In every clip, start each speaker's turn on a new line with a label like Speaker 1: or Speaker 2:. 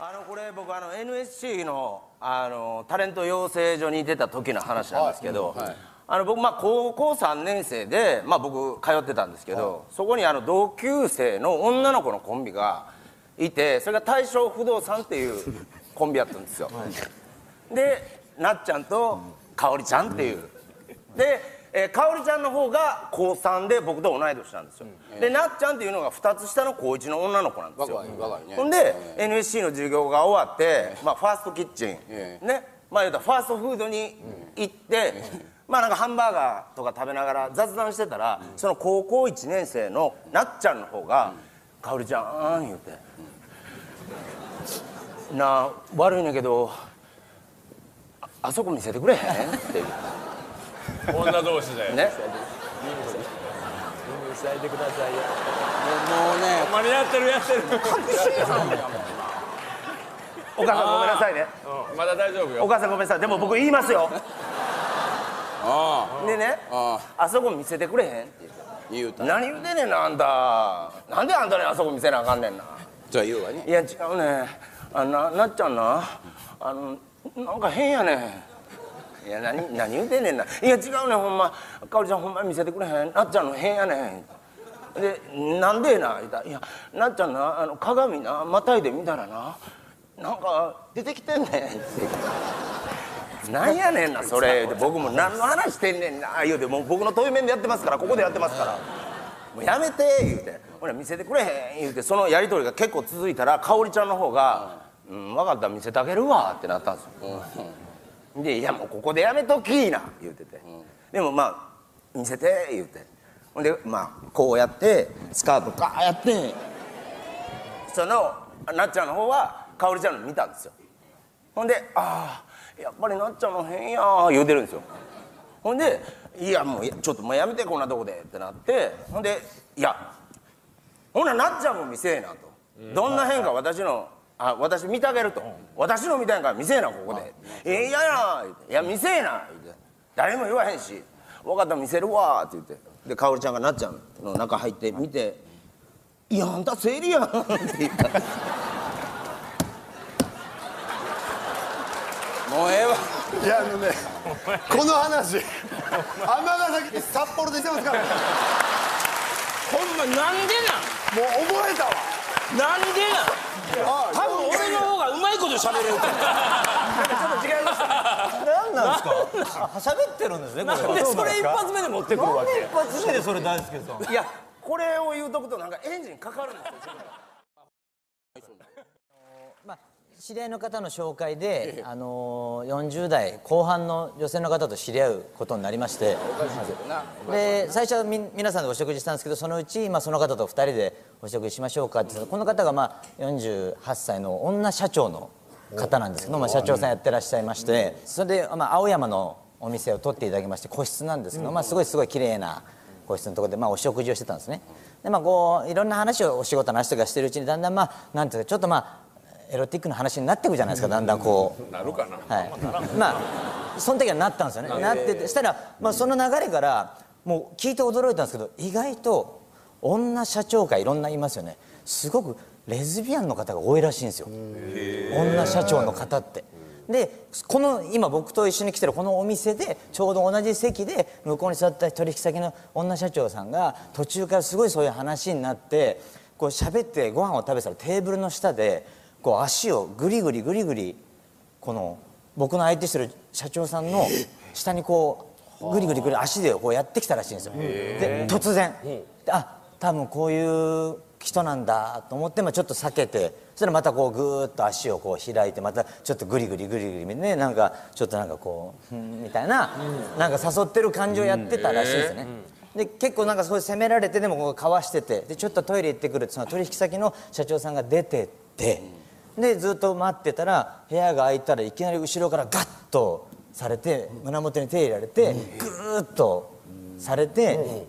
Speaker 1: これ僕NSC のタレント養成所に出た時の話なんですけど、僕高校3年生で僕通ってたんですけど、そこに同級生の女の子のコンビがいて、それが大正不動産っていうコンビやったんですよ。でなっちゃんとかおりちゃんっていうで、かおりちゃんの方が高3で僕と同い年なんですよ。でなっちゃんっていうのが2つ下の高1の女の子なんですよ。ほんで NSC の授業が終わって、ファーストキッチンね、言うたらファーストフードに行ってなんかハンバーガーとか食べながら雑談してたら、その高校1年生のなっちゃんの方が「かおりちゃん」言うて「なあ悪いねんけどあそこ見せてくれへん?」って言う
Speaker 2: 女同士で
Speaker 1: ね。
Speaker 3: 見せてくださいよ。
Speaker 2: もうね、ほんまにやってる
Speaker 1: お母さんごめんなさいね。
Speaker 2: まだ大丈夫よ。
Speaker 1: お母さんごめんなさい。でも僕言いますよ。でね、あそこ見せてくれへんって言うた。何言うてんねんなあんた。なんであんたにあそこ見せなあかんねんな。
Speaker 2: じゃあ言うわね。
Speaker 1: いや違うね、なっちゃんななんか変やねん。いや何言うてんねんな。いや違うねんほんま、かおりちゃんほんま見せてくれへん。なっちゃんの変やねん。でなんでな言うたら、いやなっちゃんな鏡なまたいで見たらななんか出てきてんねんってなんやねんなそれで、僕も何の話してんねんな言うて、もう僕の対面でやってますから、ここでやってますから、もうやめて言うて、ほら見せてくれへん言うて、そのやり取りが結構続いたら、かおりちゃんの方が「分かった見せてあげるわ」ってなったんですよ。で「いやもうここでやめときな」言うてて、でも見せて言うて、ほんでこうやってスカートガーやって、そのなっちゃんの方はかおりちゃんの見たんですよ。ほんで「ああやっぱりなっちゃんの変や」言うてるんですよ。ほんで「いやもうちょっともうやめてこんなとこで」ってなって、ほんで「いやほななっちゃんも見せえな」と「どんな変化私見てあげる」と「私の見たいんから見せえなここで」「いやな」言うて「いや見せえな」言うて「誰も言わへんし分かった見せるわ」って言って、でかおりちゃんがなっちゃんの中入って見て「いやあんた生理やん」って言った。
Speaker 2: もうええわ。
Speaker 3: いやこの話尼崎で札幌でしてますからね。
Speaker 2: ほんまなんでなん。
Speaker 3: もう覚えたわ。
Speaker 2: なんでなん。多分俺の方がうまいこと喋れるから。
Speaker 1: ちょっと違います。
Speaker 4: 何なんですか。喋ってるんですね。
Speaker 2: なんでそれ一発目で持ってくるわけ。
Speaker 4: 一発目でそれ大輔さん。
Speaker 1: いやこれを言うとくとなんかエンジンかかるんですよ。
Speaker 4: 知り合いの方の紹介で、40代後半の女性の方と知り合うことになりまして、で最初は皆さんでお食事したんですけど、そのうちその方と2人でお食事しましょうかって、この方が48歳の女社長の方なんですけど、社長さんやってらっしゃいまして、それで青山のお店を取っていただきまして、個室なんですけど、すごい綺麗な個室のところでお食事をしてたんですね。でこういろんな話をお仕事の話とかしてるうちに、だんだんなんていうかちょっとエロティックな話になっていくじゃないですか、だんだんこう。
Speaker 2: なるかな。
Speaker 4: はい。その時はなったんですよね。なってて、したらその流れからもう聞いて驚いたんですけど、意外と女社長界いろんないますよね。すごくレズビアンの方が多いらしいんですよ。女社長の方って。でこの今僕と一緒に来てるこのお店でちょうど同じ席で向こうに座った取引先の女社長さんが途中からすごいそういう話になって、こう喋ってご飯を食べてたらテーブルの下でこう足をグリグリこの僕の相手してる社長さんの下にこうグリグリ足でこうやってきたらしいんですよ。で突然多分こういう人なんだと思って、ちょっと避けて、そしたらまたこうグーッと足をこう開いて、またちょっとグリグリね、なんかちょっとなんかこうみたいな、なんか誘ってる感じをやってたらしいですね。で結構なんかそういう責められて、でもこうかわしてて、でちょっとトイレ行ってくるって、その取引先の社長さんが出てって、でずっと待ってたら部屋が開いたらいきなり後ろからガッとされて、胸元に手入れられてグーッとされて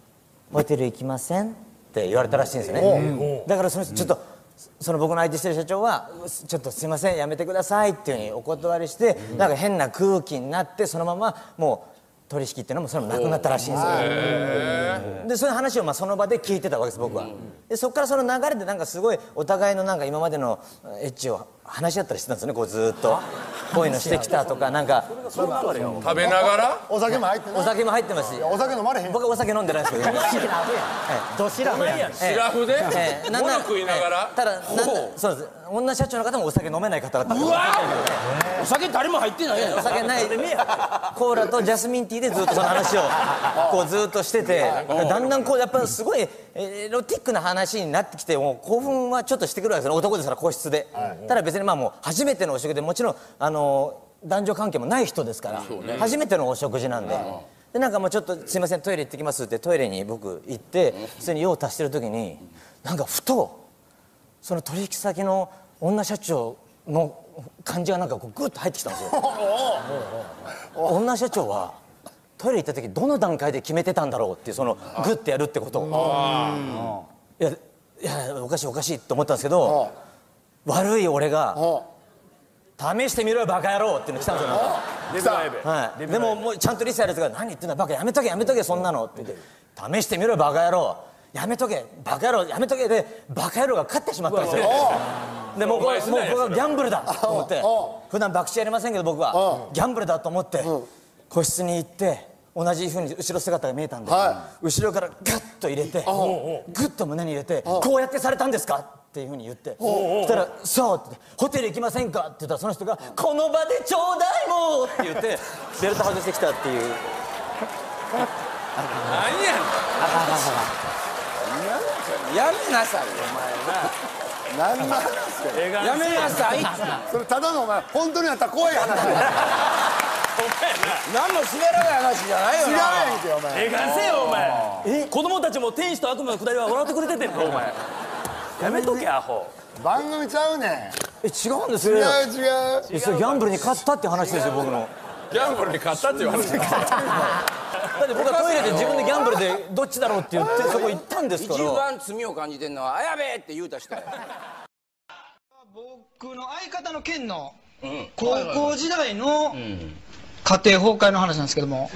Speaker 4: 「ホテル行きません?」って言われたらしいんですよね。だからちょっとその僕の相手してる社長は「ちょっとすいませんやめてください」っていうふうにお断りして、なんか変な空気になって、そのままもう取引っていうのもそれもなくなったらしいんですよ。でそういう話をその場で聞いてたわけです僕は。でそこからその流れでなんかすごいお互いのなんか今までのエッチを話し合ったりしてたんですよね、こうずーっとこういうのしてきたとか、なんか
Speaker 5: 食べながら
Speaker 3: お酒も入ってない。
Speaker 4: お酒も入ってますし、
Speaker 3: お酒飲まれへん。
Speaker 4: 僕はお酒飲んでないですけど、
Speaker 2: どしらふやん。
Speaker 5: シラフで物食いながら。
Speaker 4: ただそうです、女社長の方もお酒飲めない方々、
Speaker 2: うわお酒誰も入ってないやん。
Speaker 4: お酒ないコーラとジャスミンティーでずっとその話をこうずっとしてて、だんだんこうやっぱすごいエロティックな話になってきて、もう興奮はちょっとしてくるわけですよ、男ですから個室で。ただ別にまあもう初めてのお食事で、もちろん男女関係もない人ですから、初めてのお食事なんで。でなんかもうちょっとすいませんトイレ行ってきますってトイレに僕行って普通に用を足してる時に、なんかふとその取引先の女社長の感じがなんかこうグッと入ってきたんですよ。女社長はトイレ行った時どの段階で決めてたんだろうっていう、そのグッてやるってことを、いやおかしいおかしいと思ったんですけど、悪い俺が試してみろよバカ野郎っていうの来たんですよ。はい、でももうちゃんとリスやるやつが「何言ってんだバカ、やめとけやめとけそんなの」って言って「試してみろよバカ野郎、やめとけバカ野郎やめとけ」でバカ野郎が勝ってしまったんですよ。でもうこれはギャンブルだと思って、普段博打やりませんけど僕はギャンブルだと思って個室に行って、同じふうに後ろ姿が見えたんで、後ろからガッと入れてグッと胸に入れて「こうやってされたんですか?」っていうふうに言って、そしたら「そう」って「ホテル行きませんか?」って言ったらその人が「この場でちょうだいもう」って言ってベルト外してきたっていう。
Speaker 5: 何や
Speaker 2: やめなさいお前な。
Speaker 3: 何の話や。
Speaker 2: やめなさい。
Speaker 3: それただのお前本当にあった怖い話や。
Speaker 2: 何も滑らない話じゃないよな。
Speaker 3: 違うやんけお前。
Speaker 2: えがせよお前。子供たちも天使と悪魔のくだりは笑ってくれててんのお前。やめとけアホ。
Speaker 3: 番組ちゃうねん。
Speaker 4: 違うんですよ。
Speaker 3: 違う違う。
Speaker 4: それギャンブルに勝ったって話ですよ僕の。
Speaker 5: ギャンブルに勝ったっていう話。
Speaker 4: だって僕はトイレで自分でギャンブルでどっちだろうって言ってそこ行ったんですから。
Speaker 2: 一番罪を感じてんのは「あやべえ」って言うた人や。
Speaker 6: 僕の相方の県の高校時代の家庭崩壊の話なんですけども、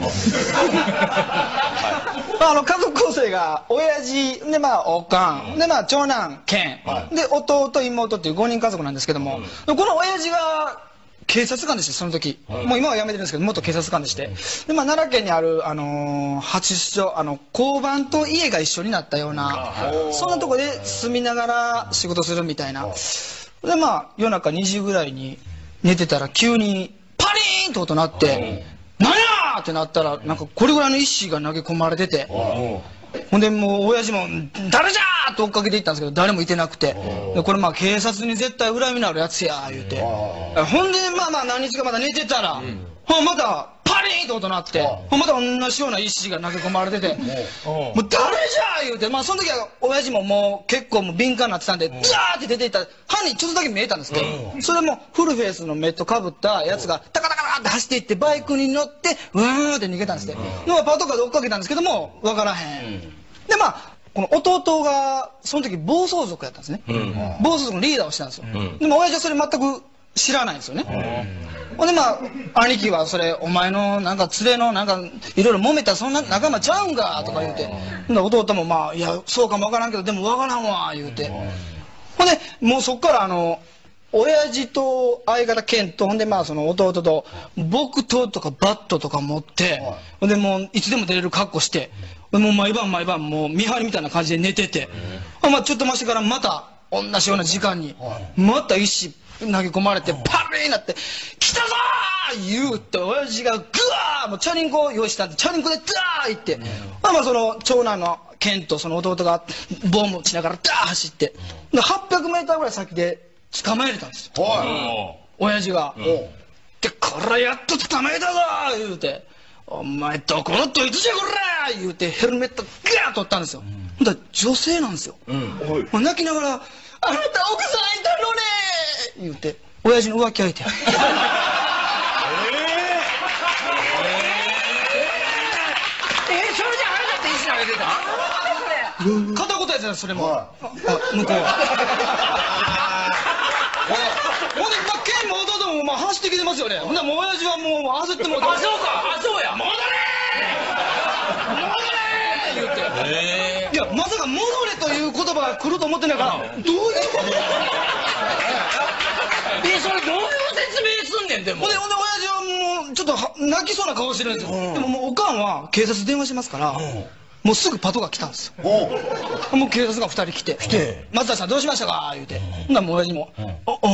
Speaker 6: 家族構成が親父でおかんで長男健で弟妹っていう5人家族なんですけども、この親父が警察官でして、その時もう今は辞めてるんですけど元警察官でして、で奈良県にある派出所交番と家が一緒になったようなそんなとこで住みながら仕事するみたいな。で夜中2時ぐらいに寝てたら急にパリーンと音鳴って「何や!」ってなったらなんかこれぐらいの石が投げ込まれてて、ほんでもう親父も「誰じゃ!」って追っかけていったんですけど誰もいてなくて、でこれ警察に絶対恨みのあるやつや言うて、ほんで何日かまた寝てたらまたパリーンと音鳴ってまた同じような石が投げ込まれてて「もう誰じゃ!」言うて、その時は親父ももう結構敏感になってたんでザーって出ていったら犯人ちょっとだけ見えたんですけど、それもフルフェイスのメットかぶったやつがタカタカタカって走っていってバイクに乗ってうーんって逃げたんですね。パトカーで追っかけたんですけども分からへん。でこの弟がその時暴走族やったんですね。暴走族のリーダーをしてたんですよ。でも親父はそれ全く知らないんですよね。ほんで兄貴はそれお前のなんか連れのなんかいろいろ揉めたそんな仲間ちゃうんかとか言うて、弟もいやそうかもわからんけどでもわからんわ言うて、ほんでもうそっから親父と相方健とほんでその弟と木刀とかバットとか持ってほんでもういつでも出れる格好してもう毎晩もう見張りみたいな感じで寝てて、ちょっと増してからまた同じような時間にまた石投げ込まれてパリーになって「来たぞー!」言うって親父がグワーもうチャリンコ用意したんでチャリンコでダー行って、その長男の健とその弟が棒持ちながらダー走って800メーターぐらい先で捕まえれたんですよ親父が。で「これやっと捕まえたぞ!」言うて「お前どこのどいつじゃこら!」言うてヘルメットガーッ取ったんですよ。ほんだら女性なんですよ。泣きながら「あなた奥さんいたのね!」言うて親父の浮気相手や。それじゃあれだって石投げてた片言やつやそれも向こうは。ほんで健も弟も走ってきてますよね。ほんでもう親父はもう焦ってもうて「あそうかそうや戻れ戻れ!」言うて、いやまさか「戻れ」という言葉が来ると思ってないからどういうことい
Speaker 7: それどういう説明すんねんでも。
Speaker 6: ほんで親父はもうちょっと泣きそうな顔してるんですよ。でももうおかんは警察電話しますから、もうすぐパトカー来たんですよ。もう警察が2人来て「松田さんどうしましたか?」言うて、ほんならもう親父も「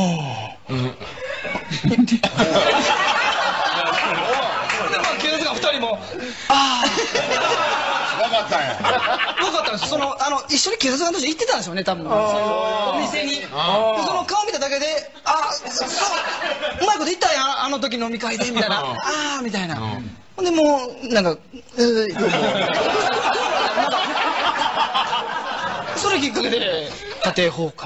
Speaker 6: 警察が2人も「ああ」
Speaker 3: 分かったんや。
Speaker 6: 分かったんです。一緒に警察官として行ってたんでしょうね、多分。お店に。その顔見ただけで「あそううまいこと言ったんやあの時飲み会で」みたいな「ああ」みたいな。ほんでもうなんかそれきっかけで家庭崩壊。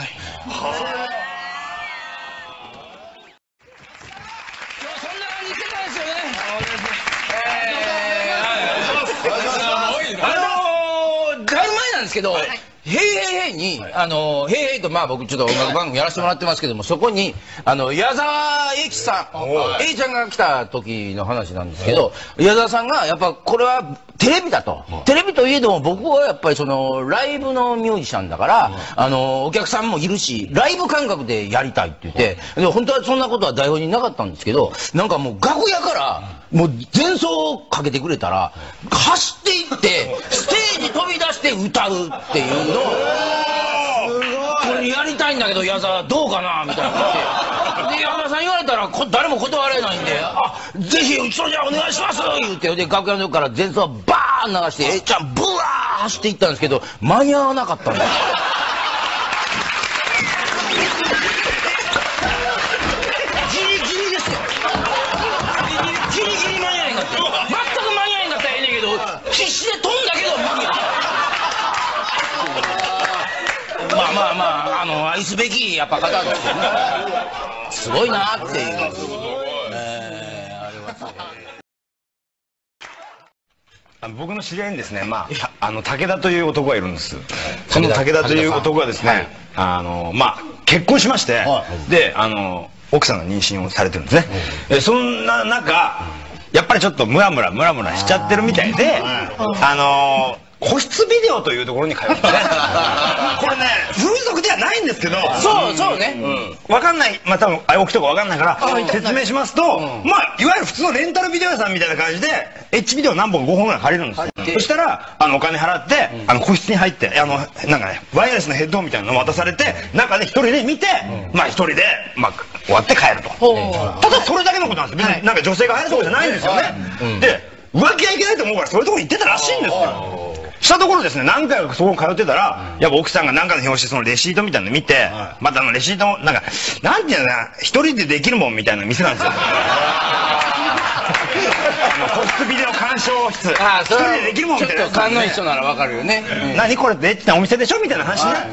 Speaker 7: だいぶ前なんですけど、ヘイヘイヘイに、ヘイヘイと僕ちょっと音楽番組やらせてもらってますけども、そこに、矢沢永吉さん、Aちゃんが来た時の話なんですけど、矢沢さんが、やっぱこれはテレビだと。テレビといえども僕はやっぱりライブのミュージシャンだから、お客さんもいるし、ライブ感覚でやりたいって言って、で本当はそんなことは台本になかったんですけど、なんかもう楽屋から、もう前奏をかけてくれたら、走っていって、ステージ飛び出して歌うっていうのを、これやりたいんだけど、矢沢どうかなみたいな言って。で、矢沢さん言われたら、誰も断れないんで、ぜひ、うちのじゃお願いします言って、で、楽屋の横から前奏バーン流して、ちゃん、ブワー走っていったんですけど、間に合わなかったんですよ。ギリギリですよ。ギリギリ間に合えんかった。全く間に合えんかったらええねんけど、必死で飛んだけど間に合った。愛すべきやっぱ方ですよね。すごいなっていう。ありますね。
Speaker 8: 僕の知り合いにですね、武田という男がいるんです。その武田という男がですね、結婚しまして、で、奥さんが妊娠をされてるんですね。そんな中、やっぱりちょっとムラムラしちゃってるみたいで、個室ビデオというところに通ってね。これね、風俗ではないんですけど、
Speaker 7: そうね。
Speaker 8: わかんない、多分、置きとかわかんないから、説明しますと、いわゆる普通のレンタルビデオ屋さんみたいな感じで、H ビデオ何本5本ぐらい借りるんですよ。そしたら、お金払って、個室に入って、なんかね、ワイヤレスのヘッドホンみたいなのを渡されて、中で一人で見て、一人で、終わって帰ると。ただそれだけのことなんですよ。別になんか女性が入るとこじゃないんですよね。で、浮気はいけないと思うから、そういうとこ行ってたらしいんですよ。したところですね、何回かそこ通ってたら、やっぱ奥さんが何かの表紙そのレシートみたいなの見て、またレシートも、なんていうのかな、一人でできるもんみたいな店なんですよ。個室ビデオ鑑賞室。一人でできるもんみたいな。
Speaker 7: ちょっと勘のいい人ならわかるよね。
Speaker 8: 何これってお店でしょみたいな話になって、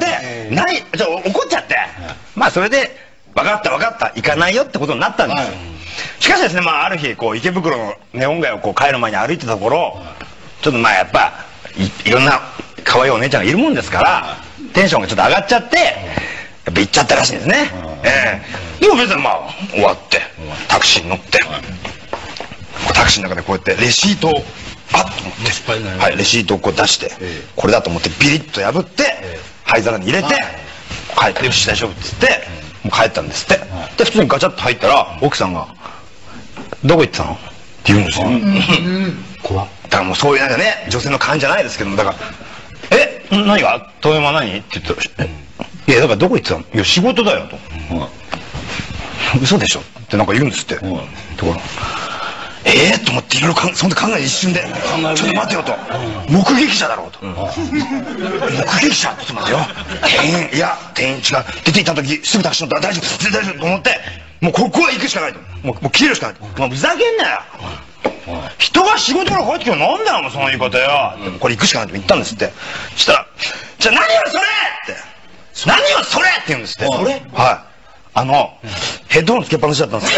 Speaker 8: 怒っちゃって。それで、分かった行かないよってことになったんですよ。しかしですね、ある日池袋のネオン街を帰る前に歩いてたところ、ちょっとやっぱいろんな可愛いお姉ちゃんがいるもんですから、テンションがちょっと上がっちゃって、やっぱ行っちゃったらしいんですね。でも別に終わってタクシーに乗って、タクシーの中でこうやってレシートをと思って、レシートを出して、これだと思ってビリッと破って灰皿に入れて帰って「よし大丈夫」っつってもう帰ったんですって。で普通にガチャッと入ったら奥さんが「どこ行ってたの?」って言うんですよ。怖っ。だからもうそういうなんかね、女性の勘じゃないですけども、だから「何が遠山何?」って言ったら「いやだからどこ行ってたの?」「いや仕事だよ」と「嘘でしょ」ってなんか言うんですって。ところと思っていろいろそんな考え一瞬で「ちょっと待てよ」と「目撃者だろう」と「目撃者?」ちょっと待てよ店員違う出て行った時すぐタクシー乗ったら大丈夫絶対大丈夫と思って、もうここは行くしかないと、もう切れるしかないと、ふざけんなよ、人が仕事から帰ってきてなんだよもうその言い方よ、これ行くしかないと言ったんですって。そしたら「じゃあ何よそれ!」って「何よそれ!」って言うんですって。それヘッドホンつけっぱなしだったんですよ。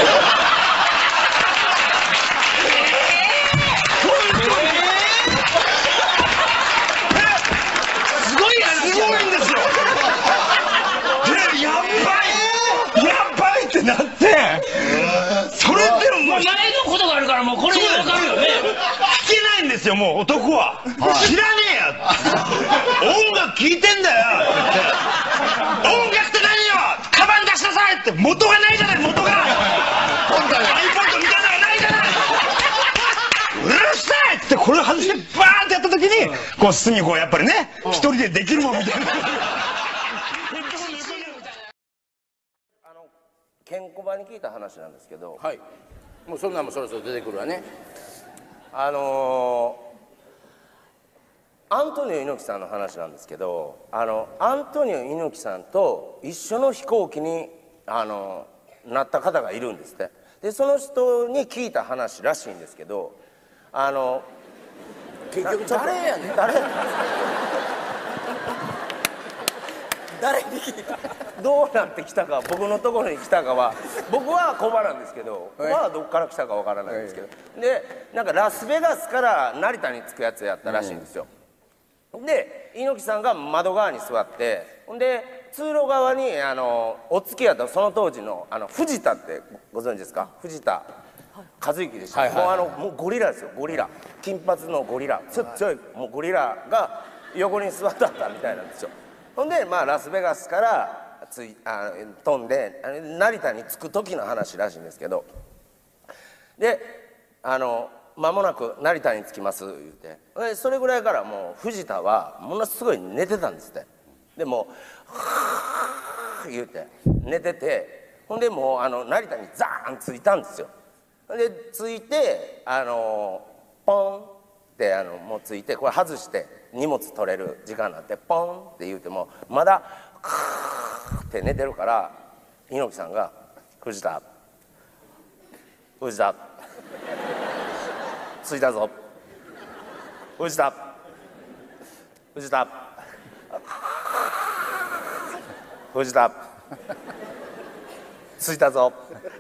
Speaker 8: なってそれでも
Speaker 7: 前のことがあるからもうこれで分かるよね。
Speaker 8: 聞けないんですよもう男は。知らねえよ音楽聴いてんだよって言って、音楽って何よカバン出しなさいって、元がないじゃない元こう隅こうやっぱりね一人でできるもんみたいな。
Speaker 1: ケンコバに聞いた話なんですけど、
Speaker 7: はい、もうそんなんもそろそろ出てくるわね。
Speaker 1: アントニオ猪木さんの話なんですけど、アントニオ猪木さんと一緒の飛行機になった方がいるんですって。でその人に聞いた話らしいんですけど、
Speaker 7: 結局誰やねん。
Speaker 1: 誰に聞いたどうなってきたか、僕のところに来たかは、僕はコバなんですけど、コバはどっから来たかわからないんですけど、でなんかラスベガスから成田に着くやつやったらしいんですよ。で猪木さんが窓側に座って、ほんで通路側にお付きやったその当時の藤田ってご存知ですか？藤田和之でした。もうゴリラですよ、ゴリラ、金髪のゴリラ、強いもうゴリラが横に座ってあったみたいなんですよ。ほんでまあラスベガスから飛んで成田に着く時の話らしいんですけど、で間もなく成田に着きます言うて、それぐらいからもう藤田はものすごい寝てたんですって。でもう言うて寝てて、ほんでもう成田にザーン着いたんですよ。で着いてポンってもう着いてこれ外して荷物取れる時間になってポンって言うてもまだって寝てるから、猪木さんが「藤田藤田着いたぞ藤田藤田藤田着いたぞ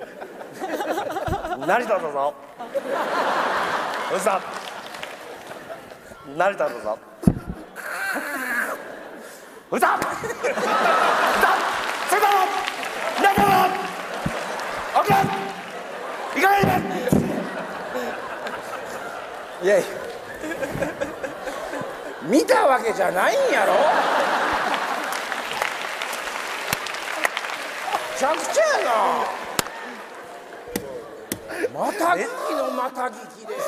Speaker 1: 成田だぞ藤田成田だぞ藤田着いたぞ成田だぞオッケー行かないで。
Speaker 7: いやいや見たわけじゃないんやろ。めちゃくちゃやな。また聞きのまた聞きで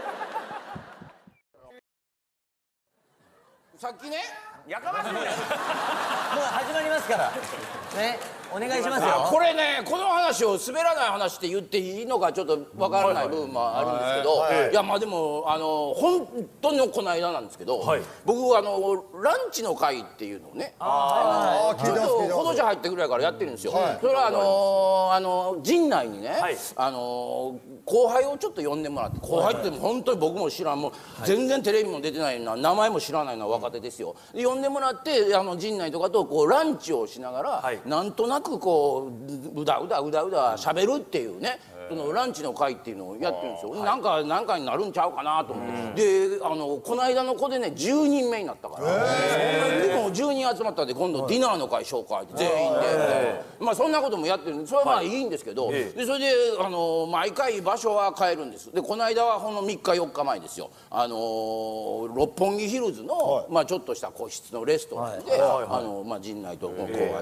Speaker 7: さっきね、
Speaker 1: やかましいね。
Speaker 4: もう始まりますからね、お願いしますよ。
Speaker 7: これね、この話を滑らない話って言っていいのかちょっとわからない部分もあるんですけど、いやまあでも本当のこの間なんですけど、僕ランチの会っていうのをね、ちょっと今年入ってぐらいからやってるんですよ。それは陣内にね、後輩をちょっと呼んでもらって、後輩って本当に僕も知らん、もう全然テレビも出てないな、名前も知らないのは若手ですよ。で呼んでもらって陣内とかとこうランチをしながら、なんとなくこううだうだ喋るっていうね、そのランチの会っていうのをやってるんですよ。なんかになるんちゃうかなと思って、でこの間の子でね10人目になったから、でも10人集まったんで今度ディナーの会紹介全員で、まあそんなこともやってるんで、それはまあいいんですけど、でそれで毎回場所は変えるんです。でこの間はほんの3日4日前ですよ、六本木ヒルズのまあちょっとした個室のレストランでまあ陣内と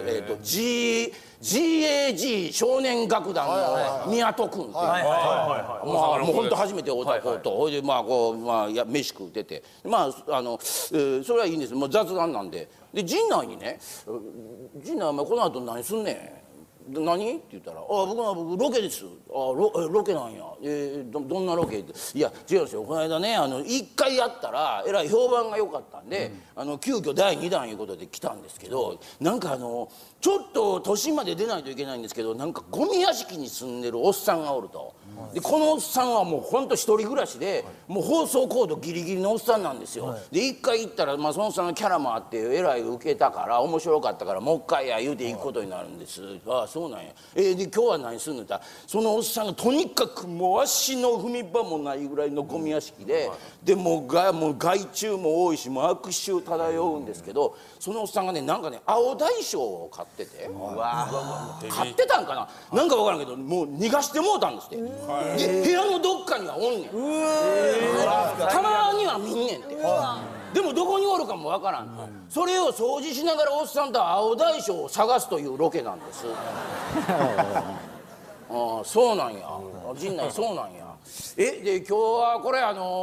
Speaker 7: GAG 少年楽団の宮戸君っていう、まあもう本当初めて会うた子と、ほいでまあこう飯食うてて、まあそれはいいんです。もう雑談なんで。で陣内にね「陣内お前この後何すんねん」何って言ったら「僕ロケです」「ロケなんや。どんなロケ?」って「いや違うんですよ、この間ね1回やったらえらい評判が良かったんで、急遽第2弾いうことで来たんですけど、なんかちょっと都心まで出ないといけないんですけど、なんかゴミ屋敷に住んでるおっさんがおると。でこのおっさんはもうほんと一人暮らしで、もう放送コードギリギリのおっさんなんですよ。で1回行ったらそのおっさんのキャラもあってえらい受けたから面白かったからもう一回や言うて行くことになるんです。ああそうなんや。で今日は何すんのって言ったら、そのおっさんがとにかくもう足の踏み場もないぐらいのゴミ屋敷で、でもう害虫も多いしもう悪臭漂うんですけど、そのおっさんがねなんかね青大将を飼ってて、飼ってたんかな、なんか分からんけどもう逃がしてもうたんですって。で部屋のどっかにはおんねん。たまには見んねんって。でもどこにおるかもわからん、それを掃除しながらおっさんと青大将を探すというロケなんです。ああそうなんや、陣内そうなんや。 で今日はこれ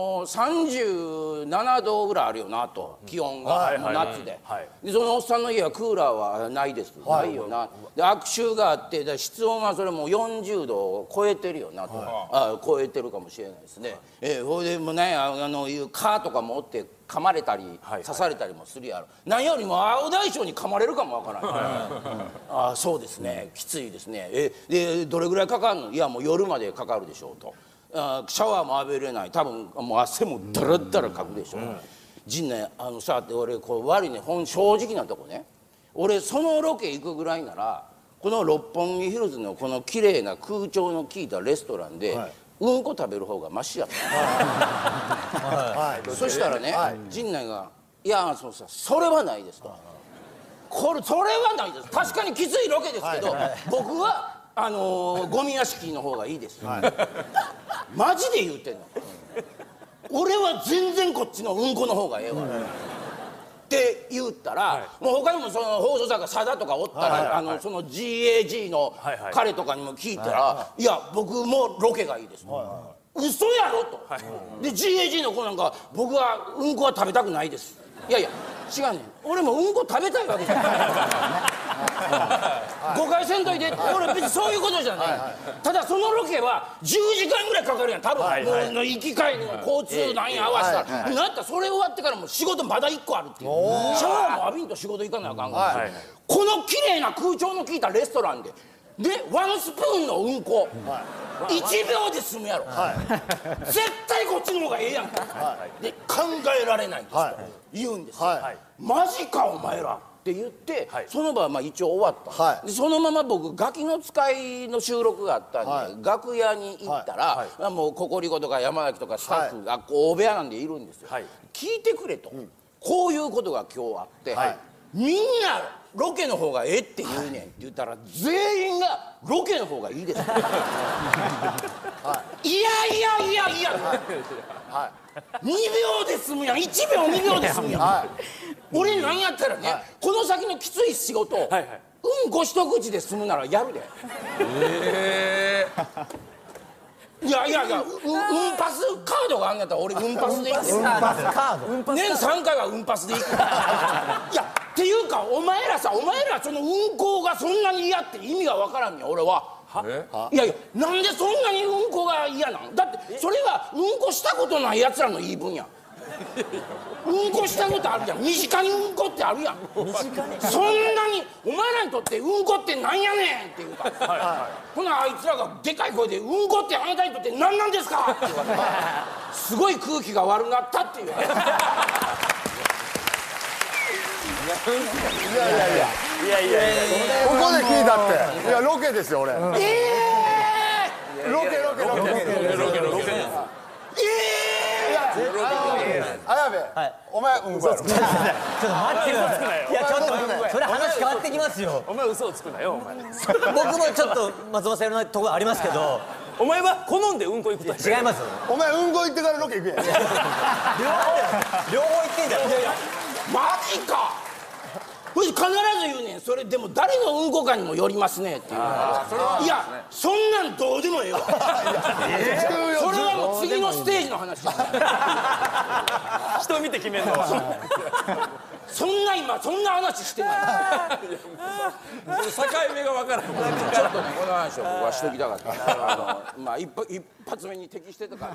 Speaker 7: 37度ぐらいあるよなと気温が夏でそのおっさんの家はクーラーはないですないよなで悪臭があって室温はそれも40度を超えてるよなと超えてるかもしれないですねほいでもねいう蚊とかもおって噛まれたり刺されたりもするやろ何よりも青大将に噛まれるかもわからないそうですねきついですねでどれぐらいかかるのいやもう夜までかかるでしょうとシャワーも浴びれない多分もう汗もダラダラかくでしょ陣内さって俺こう悪いね正直なとこね俺そのロケ行くぐらいならこの六本木ヒルズのこの綺麗な空調の効いたレストランで、うんこ食べる方がマシやった、そしたらね、陣内が「いやそれはないです」と「それはないです確かにきついロケですけど、僕はゴミ屋敷の方がいいです」マジで言うてんの俺は全然こっちのうんこの方がええわって言ったら、もう他にもその放送作家さだとかおったらその GAG の彼とかにも聞いたら「いや僕もロケがいいです」嘘やろとで GAG の子なんか「僕はうんこは食べたくないです」いやいや違うねん俺もうんこ食べたいわけじゃない誤解せんといて俺別にそういうことじゃないただそのロケは10時間ぐらいかかるやん多分もう行き帰りの交通なんや合わせたらなったらそれ終わってからも仕事まだ1個あるっていうシャワーも浴びんと仕事行かなあかんからこの綺麗な空調の効いたレストランでワンスプーンのうんこ1秒で済むやろ絶対こっちの方がええやんで考えられないんですと言うんですマジかお前らって言ってその場は一応終わったでそのまま僕ガキの使いの収録があったんで楽屋に行ったらもうココリコとか山崎とかスタッフが大部屋なんでいるんですよ聞いてくれとこういうことが今日あってみんなロケの方がええって言うねんって言ったら全員がロケの方がいいですいやいや2秒で済むやん1秒2秒で済むやん俺なんやったらねこの先のきつい仕事うんこ一口で済むならやるでいやうんパスカードがあんやったら俺うんパスで行く年3回はうんパスで行くいやっていうかお前らそのうんこがそんなに嫌って意味がわからんねん俺はいやなんでそんなにうんこが嫌なんだってそれはうんこしたことないやつらの言い分やんうんこしたことあるやん身近にうんこってあるやんそんなにお前らにとってうんこってなんやねんっていうかほなあいつらがでかい声でうんこってあなたにとってなんなんですかって言われてすごい空気が悪なったっていうい
Speaker 3: やここで聞いたっていやロケですよ俺ロケ綾部お前うんこやろちょっと待ってくださいいやちょっとそれ話変わってきますよ
Speaker 2: お前嘘をつくなよお前
Speaker 4: 僕もちょっと松本さんのところありますけど
Speaker 2: お前は好んでうんこ行くと
Speaker 4: 違います
Speaker 3: お前うんこ行ってからロケ行くやん両方行ってんじゃん
Speaker 7: マジか必ず言うねんそれでも誰のうんこかにもよりますねっていういやそんなんどうでもええわそれはもう次のステージの話
Speaker 2: 人見て決めんのは
Speaker 7: そんな話してない
Speaker 5: 境目が分からん
Speaker 7: ちょっとねこの話を僕はしときたかった一発目に適してたから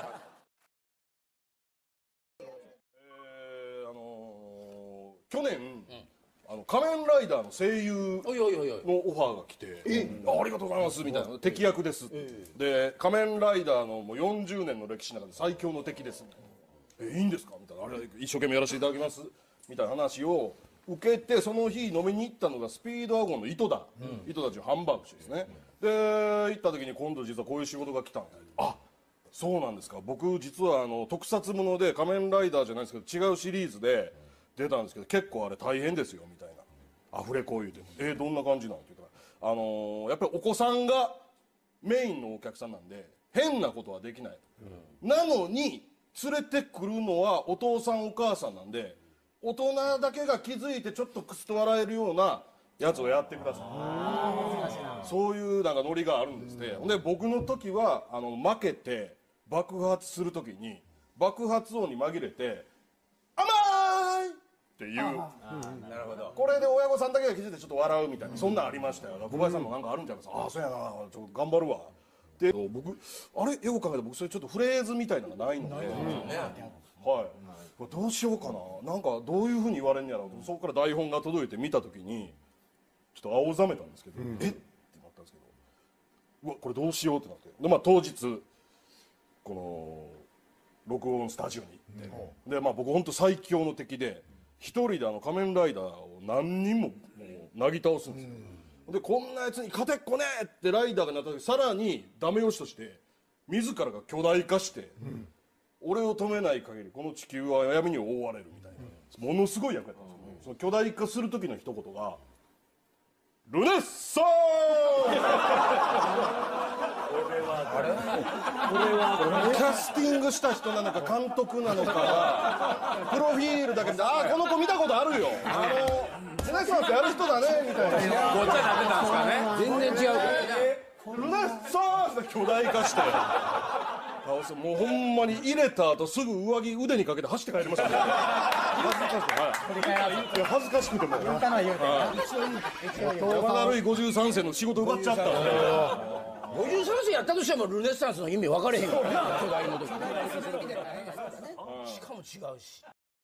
Speaker 9: 去年仮面ライダーの声優のオファーが来てありがとうございますみたいな敵役ですで仮面ライダーのもう40年の歴史の中で最強の敵ですいいんですかみたいなあれ一生懸命やらせていただきますみたいな話を受けてその日飲みに行ったのがスピードワゴンの井戸田っていうハンバーグ氏ですねで行った時に今度実はこういう仕事が来たんでそうなんですか僕実は特撮もので仮面ライダーじゃないですけど違うシリーズで出たんですけど結構あれ大変ですよみたいなアフレコ言うてどんな感じなんて言ったらやっぱりお子さんがメインのお客さんなんで変なことはできない、なのに連れてくるのはお父さんお母さんなんで大人だけが気づいてちょっとクスと笑えるようなやつをやってくださいそういうなんかノリがあるんですってで僕の時は負けて爆発する時に爆発音に紛れて「甘い!」っていう、なるほど、これで親御さんだけが気づいてちょっと笑うみたいな、そんなんありましたよ。小林さんもなんかあるんじゃないですか。ああそうやな、ちょっと頑張るわで、僕あれよく考えたら僕それちょっとフレーズみたいなのがないんで、はい、どうしようかな、なんかどういうふうに言われんやろうと、そこから台本が届いて見た時にちょっと青ざめたんですけど、えってなったんですけど、うわこれどうしようってなって、でまあ当日この録音スタジオに行って、でまあ僕本当最強の敵で一人で仮面ライダーを何人もなぎ倒すんですよ。でこんなやつに勝てっこねえってライダーがなった時、さらにダメ押しとして自らが巨大化して、俺を止めない限りこの地球は闇に覆われるみたいな、ものすごい役やったんですよね。その巨大化する時の一言が「ルネッサーキャスティングした人なのか監督なのかプロフィールだけで、ああこの子見たことあるよ、ルネッサーってやる人だねみたいな、
Speaker 5: ごっちゃになってたんですかね。全然違うからね。
Speaker 9: ルネッサーって巨大化してもうほんまに入れた後すぐ上着腕にかけて走って帰りましたね。恥ずかしくても山田るい53世の仕事奪っちゃったんで、
Speaker 7: 53世やったとしてもルネッサンスの意味分かれへんよ。巨大の時しかも違うし。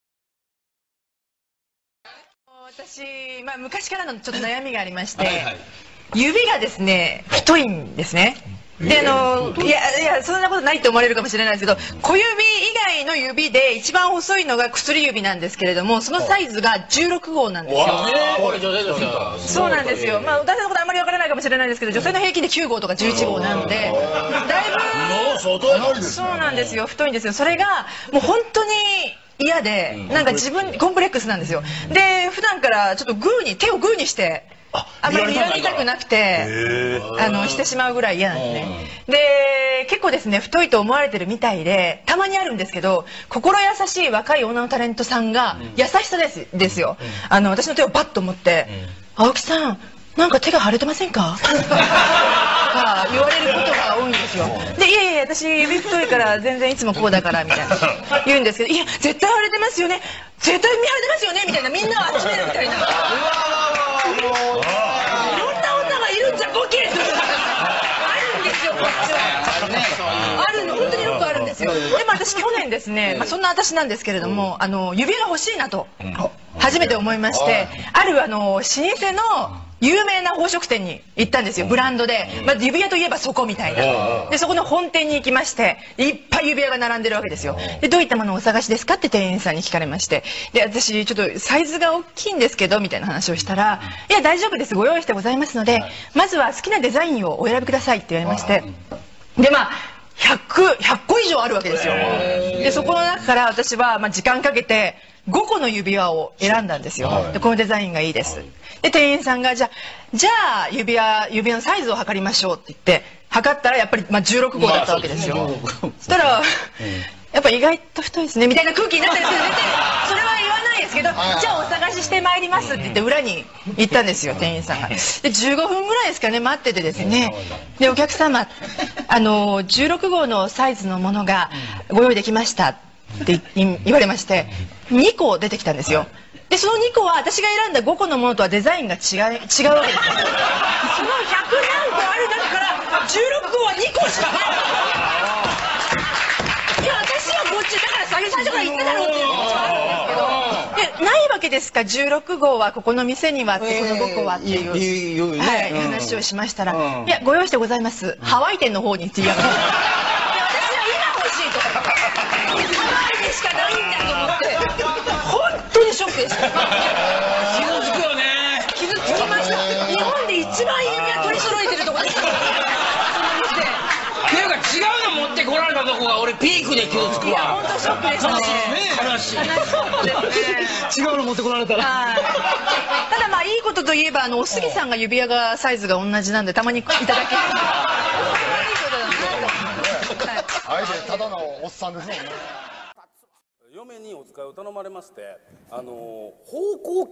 Speaker 10: 私、昔からのちょっと悩みがありまして、指がですね太いんですね。でいやそんなことないと思われるかもしれないですけど、小指以外の指で一番細いのが薬指なんですけれども、そのサイズが16号なんですよ。そうなんですよ。男性のことあんまりわからないかもしれないですけど、女性の平均で9号とか11号なんで、だいぶそうなんですよ、太いんですよ。それがもう本当に嫌で、なんか自分コンプレックスなんですよ。で普段からちょっと手をグーにしてあんまり睨みたくなくてしてしまうぐらい嫌なんですね。で結構ですね太いと思われてるみたいで、たまにあるんですけど、心優しい若い女のタレントさんが優しさですよ。私の手をバッと持って「青木さんなんか手が腫れてませんか?」言われることが多いんですよ。で「いやいや私指太いから全然いつもこうだから」みたいな言うんですけど「いや絶対腫れてますよね、絶対見腫れてますよね」みたいな、みんなを集めるみたいな。いろんな女がいるんじゃボケあるんですよ、こっちは。あるの本当によくあるんですよ。でも私去年ですね、そんな私なんですけれども、指輪が欲しいなと初めて思いまして、ある老舗の有名な宝飾店に行ったんですよ、ブランドで。指輪といえばそこみたいな。でそこの本店に行きまして、いっぱい指輪が並んでるわけですよ。でどういったものをお探しですかって店員さんに聞かれまして、で私ちょっとサイズが大きいんですけどみたいな話をしたら「いや大丈夫です、ご用意してございますので、まずは好きなデザインをお選びください」って言われまして、で100個以上あるわけですよ。でそこの中から私は時間かけて5個の指輪を選んだんですよ。でこのデザインがいいです。で店員さんがじゃあ指輪のサイズを測りましょうって言って測ったらやっぱり16号だったわけですよ。そしたらやっぱ意外と太いですねみたいな空気になったりする。それは言わないですけど、じゃあお探ししてまいりますって言って裏に行ったんですよ、店員さんが。で15分ぐらいですかね、待っててですね、でお客様16号のサイズのものがご用意できましたって言われまして、2個出てきたんですよ。でその2個は私が選んだ5個のものとはデザインが違うわけですよ。その100何個ある中から16号は2個しかない。いや私はこっちだから最初から言ってたろっていう気持ちはあるんですけど、でないわけですか、16号はここの店にはってこの5個はっていう話をしましたら「いやご用意してございます、ハワイ店の方に」って言いやがって、私は今欲しいと、ハワイでしかないんだと思って本当にショックでした。傷つくよね。傷つきました。日本で一番指輪取り揃えてるとこですから。
Speaker 7: っていうか違うの持ってこられたとこが俺ピークで傷つくわ。
Speaker 10: 本当ショックでしたね。
Speaker 7: 違うの持ってこられたら。
Speaker 10: ただいいことといえばお杉さんが指輪がサイズが同じなんでたまにいただける。
Speaker 3: あえてただのおっさんですもんね。
Speaker 5: 嫁にお使いを頼まれまして、奉公機いうの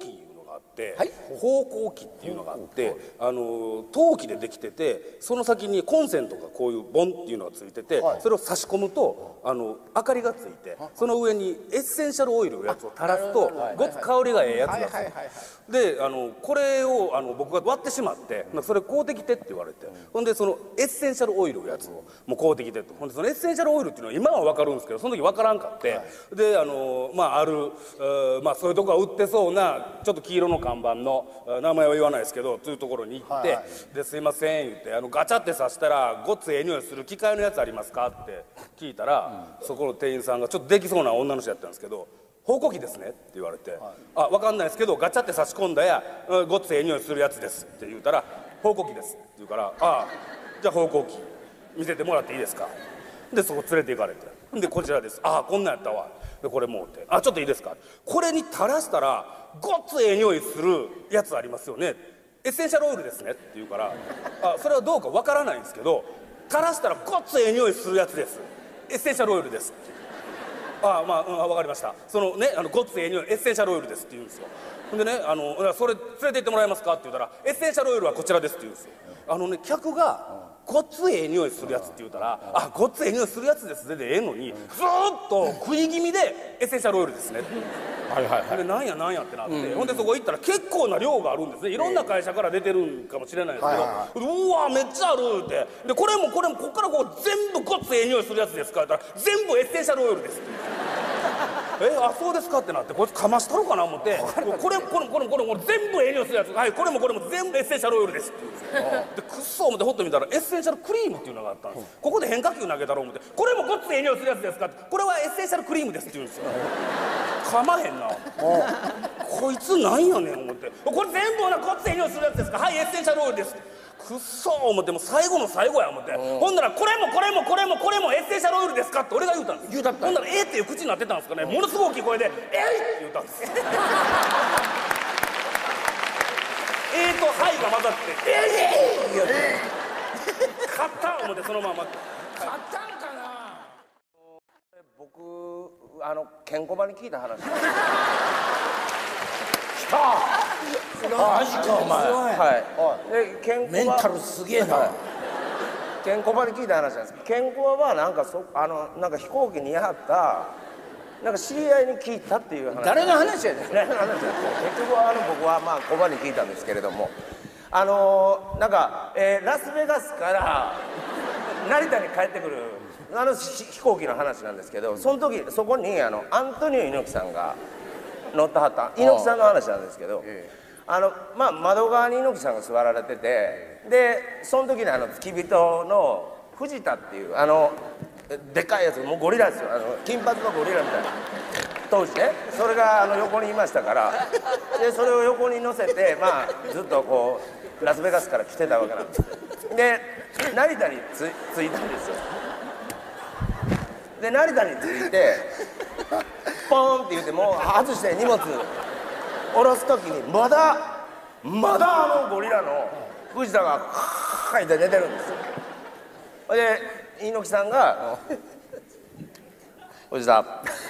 Speaker 11: があって、方向機っていうのがあって、陶器でできてて、その先にコンセントがこういうボンっていうのがついてて、それを差し込むと明かりがついて、その上にエッセンシャルオイルのやつを垂らすとごつ香りがええやつだと。でこれを僕が割ってしまって、それ買うてきてって言われて、ほんでそのエッセンシャルオイルのやつをもう買うてきてと。ほんでそのエッセンシャルオイルっていうのは今は分かるんですけど、その時分からんかって、であるそういうとこが売ってそうなちょっと黄色の看板の名前は言わないですけど、そういうところに行って「ですいません」言ってガチャって刺したらごっつええ匂いする機械のやつありますかって聞いたら、そこの店員さんがちょっとできそうな女の人やったんですけど、方向機ですねって言われて、あ、分かんないですけどガチャって差し込んだやごっつええ匂いするやつですって言うたら、方向機ですって言うから、あ、じゃあ方向機見せてもらっていいですか。でそこ連れて行かれて、でこちらです、あ、こんなんやったわ、でこれもうって、あ、ちょっといいですか、これに垂らしたらごっつええ匂いするやつありますよね、エッセンシャルオイルですねって言うから、あ、それはどうかわからないんですけど、垂らしたらごっつええ匂いするやつです、エッセンシャルオイルですって。ああ、まあ、分かりました、そのねごっつええ匂いエッセンシャルオイルですって言うんですよ。ほんでねそれ連れて行ってもらえますかって言うたら、エッセンシャルオイルはこちらですって言うんですよ。客がごっつええ匂いするやつって言うたら、あ、ごっつええ匂いするやつですでええのに、ずーっと食い気味でエッセンシャルオイルですねってで、なんやなんやってなって、ほんでそこ行ったら結構な量があるんですね。いろんな会社から出てるんかもしれないですけど、うわめっちゃあるって、でこれもこれもこっからこう全部ごっつええ匂いするやつですかって言ったら、全部エッセンシャルオイルですってあ、そうですかってなって、こいつかましたろかな思って、これ全部ええ匂いするやつ、はい、これも全部エッセンシャルオイルですって言うんですよ。でくっそ思ってほっと見たら、エッセンシャルクリームっていうのがあったんです。ここで変化球投げたろう思って、これもごっつええ匂いするやつですかって、これはエッセンシャルクリームですって言うんですよ。かまへんなこいつなんやねん思って、これ全部ごっつええ匂いするやつですか、はい、エッセンシャルオイルです。くっそー思って、もう最後の最後や思って、ほんならこれもエッセンシャルオイルですかって俺が言うたんです。ほんならっていう口になってたんですかね、ものすごい大きい声で「って言うたんですと「はい」が混ざって「言うて勝った思って、そのまま勝ったんかな。
Speaker 1: 僕ケンコバに聞いた話
Speaker 5: マジかお前。
Speaker 1: はい。でケンコバ
Speaker 5: メンタルすげえな。
Speaker 1: ケンコバに聞いた話なんですけど、ケンコバはなんかなんか飛行機にやったなんか知り合いに聞いたっていう話。
Speaker 5: 誰の話やねん。
Speaker 1: 誰の話やねん。結局僕はまあコバに聞いたんですけれども、なんか、ラスベガスから成田に帰ってくる飛行機の話なんですけど、その時そこにアントニオ猪木さんが乗ったはった猪木さんの話なんですけど、まあ窓側に猪木さんが座られてて、でその時に付き人の藤田っていうでっかいやつ、もうゴリラですよ、金髪のゴリラみたいな当時ね、それが横にいましたから、でそれを横に乗せて、まあずっとこうラスベガスから来てたわけなんです。で成田に着いたんですよ。で成田に着いてポーンって言ってもう外して荷物下ろす時にまだゴリラの藤田がカーッて寝てるんですよ。で猪木さんが「藤田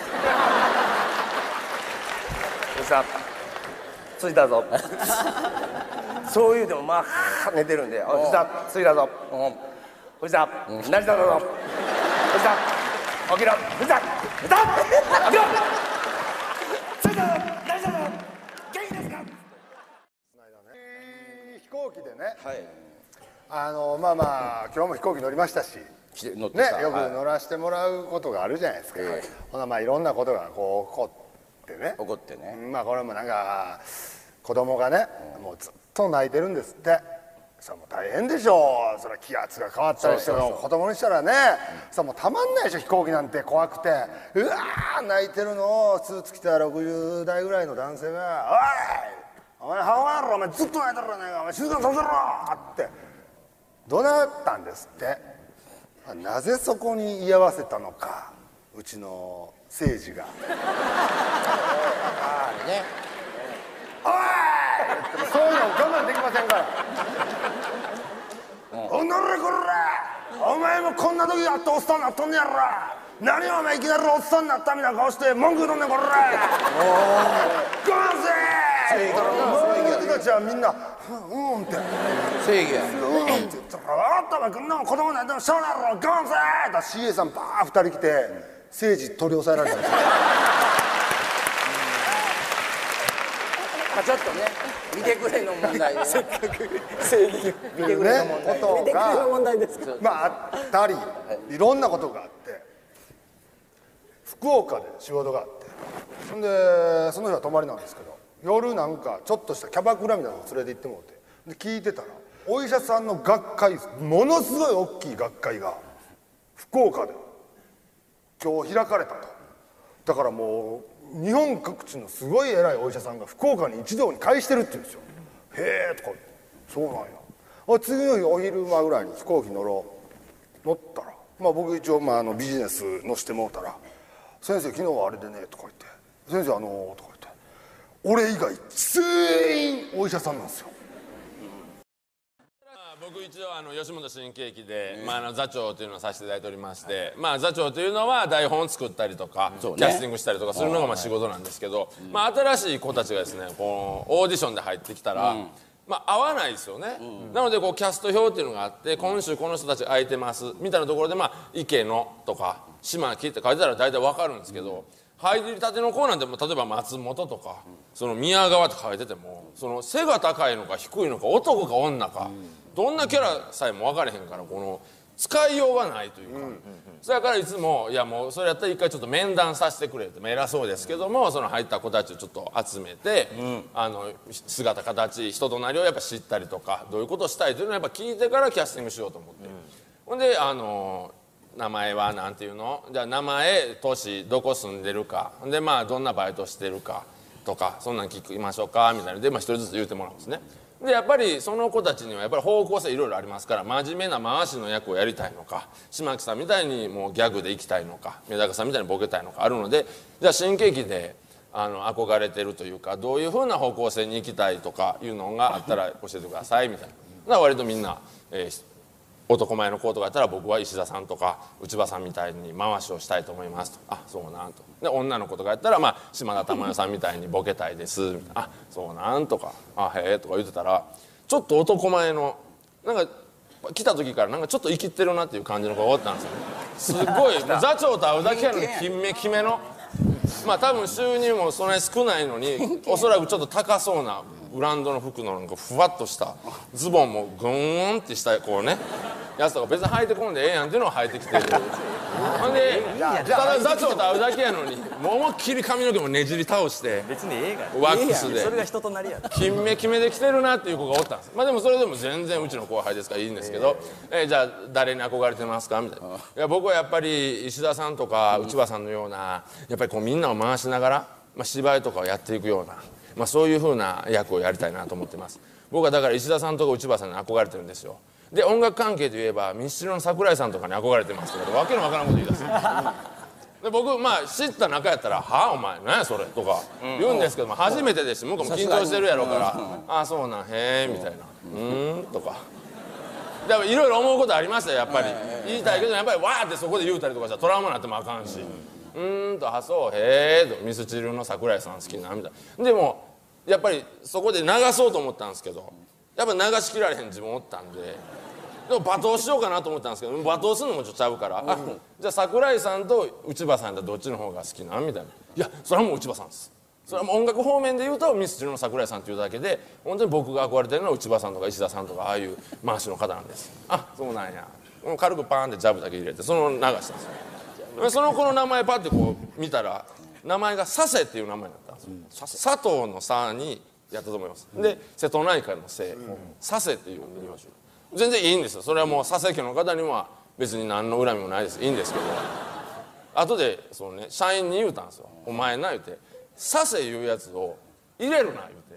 Speaker 1: 着いたぞ」そう言うてもまあ寝てるんで「藤田着いたぞ」「藤田成田だぞ」「藤田起きろ藤田起きろ着いたぞ成田だぞ元気ですか」
Speaker 3: 飛行機でね、まあ今日も飛行機乗りましたし、ね、よく乗らせてもらうことがあるじゃないですか。ほなまあいろんなことがこう起こってね、まあこれもなんか子供がね、もうずっと泣いてるんですって。それも大変でしょう。それは気圧が変わったりしても子供にしたらね、それもうたまんないでしょ。飛行機なんて怖くてうわー泣いてるのをスーツ着た60代ぐらいの男性が「おいお前母親やろ、お前ずっと泣いてるじゃないか、お前静かにさせろ!」って怒鳴ったんですって。なぜそこに居合わせたのか、うちの政治がおいそういうの我慢できませんから「おのれこらお前もこんな時やっとおっさんなっとんねやろ、何お前いきなりおっさんになったみたいな顔して文句言うとんねんこら我慢せ言ったら周りの人たちはみんなうんって
Speaker 5: 正義や
Speaker 3: うんって言ったら「あんたはこんなもん子供なんでもしょうがないだろ我慢せー!」って CA さんバー2人来て政治取り押さえられたんですよ。
Speaker 5: ちょっとね見てくれの問題でせっかく正義見てくれの問題
Speaker 3: ことがまああったりいろんなことがあって福岡で仕事があってそんでその日は泊まりなんですけど夜なんかちょっとしたキャバクラみたいなの連れて行ってもらってで聞いてたらお医者さんの学会ものすごい大きい学会が福岡で今日開かれたと。だからもう日本各地のすごい偉いお医者さんが福岡に一堂に会してるって言うんですよ。へえとかそうなんや。次の日お昼間ぐらいに飛行機乗ったらまあ僕一応ビジネス乗してもうたら「先生昨日はあれでね」とか言って「先生とか言って俺以外全員お医者さんなんですよ。
Speaker 12: 僕一応吉本新喜劇で、座長というのをさせていただいておりまして、座長というのは台本を作ったりとか、キャスティングしたりとかするのが仕事なんですけど、新しい子たちがですねこうオーディションで入ってきたら、合わないですよね、なのでこうキャスト表っていうのがあって今週この人たち空いてますみたいなところで池野とか島木って書いてたら大体分かるんですけど、入りたての子なんて例えば松本とかその宮川って書いててもその背が高いのか低いのか男か女か、どんなキャラさえも分かれへんからこの使いようがないというか、それからいつも「いやもうそれやったら一回ちょっと面談させてくれ」って偉そうですけどもその入った子たちをちょっと集めて、姿形人となりをやっぱ知ったりとかどういうことをしたいというのをやっぱ聞いてからキャスティングしようと思って、ほんで名前はなんていうのじゃあ名前年どこ住んでるかでどんなバイトしてるかとかそんなん聞きましょうかみたいなので一人ずつ言うてもらうんですね。でやっぱりその子たちにはやっぱり方向性いろいろありますから真面目な回しの役をやりたいのか島木さんみたいにもうギャグで行きたいのかメダカさんみたいにボケたいのかあるのでじゃあ新喜劇で憧れてるというかどういうふうな方向性に行きたいとかいうのがあったら教えてくださいみたいな。だから割とみんな、男前の子とかやったら僕は石田さんとか内場さんみたいに回しをしたいと思いますと「あそうなん」とで女の子とかやったら島田珠代さんみたいにボケたいですみたいな「あそうなん」とか「あへえ」とか言ってたらちょっと男前のなんか来た時からなんかちょっと生きてるなっていう感じの子がおったんですよね。すごい座長と会うだけやのに金目決めの多分収入もそんなに少ないのにおそらくちょっと高そうなブランドの服のなんかふわっとしたズボンもグーンってしたこうねやつとか別に履いてこんでええやんっていうのを履いてきてるほんでただ座長と会うだけやのにもう思いっきり髪の毛もねじり倒して
Speaker 2: 別にええが
Speaker 12: ワックスで
Speaker 2: それが人となりや
Speaker 12: 金目決めで来てるなっていう子がおったんです。でもそれでも全然うちの後輩ですからいいんですけどじゃあ誰に憧れてますかみたいな。いや僕はやっぱり石田さんとか内場さんのようなやっぱりこうみんなを回しながら芝居とかをやっていくようなそういう風な役をやりたいなと思ってます。僕はだから石田さんとか内場さんに憧れてるんですよ。で音楽関係といえばミスチルの桜井さんとかに憧れてますけどわけのわからんこと言い出すで僕知った仲やったら「はあお前何やそれ」とか言うんですけども初めてですし向こうも緊張してるやろうから「ああそうなんへえ」みたいな「とかでもいろいろ思うことありましたよやっぱり言いたいけどやっぱりわーってそこで言うたりとかしたらトラウマになってもあかんしあそうへえとミスチルの桜井さん好きなみたいな。でもやっぱりそこで流そうと思ったんですけどやっぱ流しきられへん自分おったんででも罵倒しようかなと思ったんですけど罵倒するのもちょっとちゃうからじゃあ桜井さんと内場さんやったらどっちの方が好きなみたいな。いやそれはもう内場さんですそれはもう音楽方面で言うとミスチルの桜井さんっていうだけで本当に僕が憧れてるのは内場さんとか石田さんとかああいう回しの方なんです。あそうなんや軽くパーンってジャブだけ入れてその流したんですよ。その子の名前パッてこう見たら名前が佐世っていう名前だったんですよ。佐藤の佐にやったと思います。で瀬戸内海の瀬佐世っていう全然いいんですよ。それはもう佐世家の方には別に何の恨みもないですいいんですけど後でそのね社員に言うたんですよ。お前な言うて佐世いうやつを入れるな言うて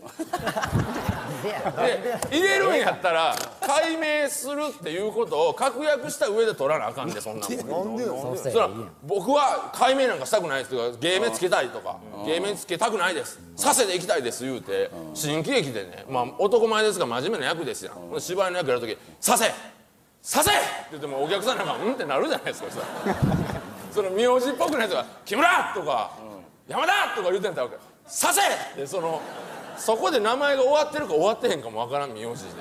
Speaker 12: で入れるんやったら解明するっていうことを確約した上で取らなあかんでそんなもん。それは僕は解明なんかしたくないですとか芸名つけたいとか芸名つけたくないです佐世で行きたいです言うて新喜劇でね男前ですが真面目な役ですやん。芝居の役やるとき佐世佐世って言ってもお客さんなんかうんってなるじゃないですかその名字っぽくないやつが木村とか山田とか言うてんだわけ佐世ってそのそこで名前が終わってるか終わってへんかもわからん名字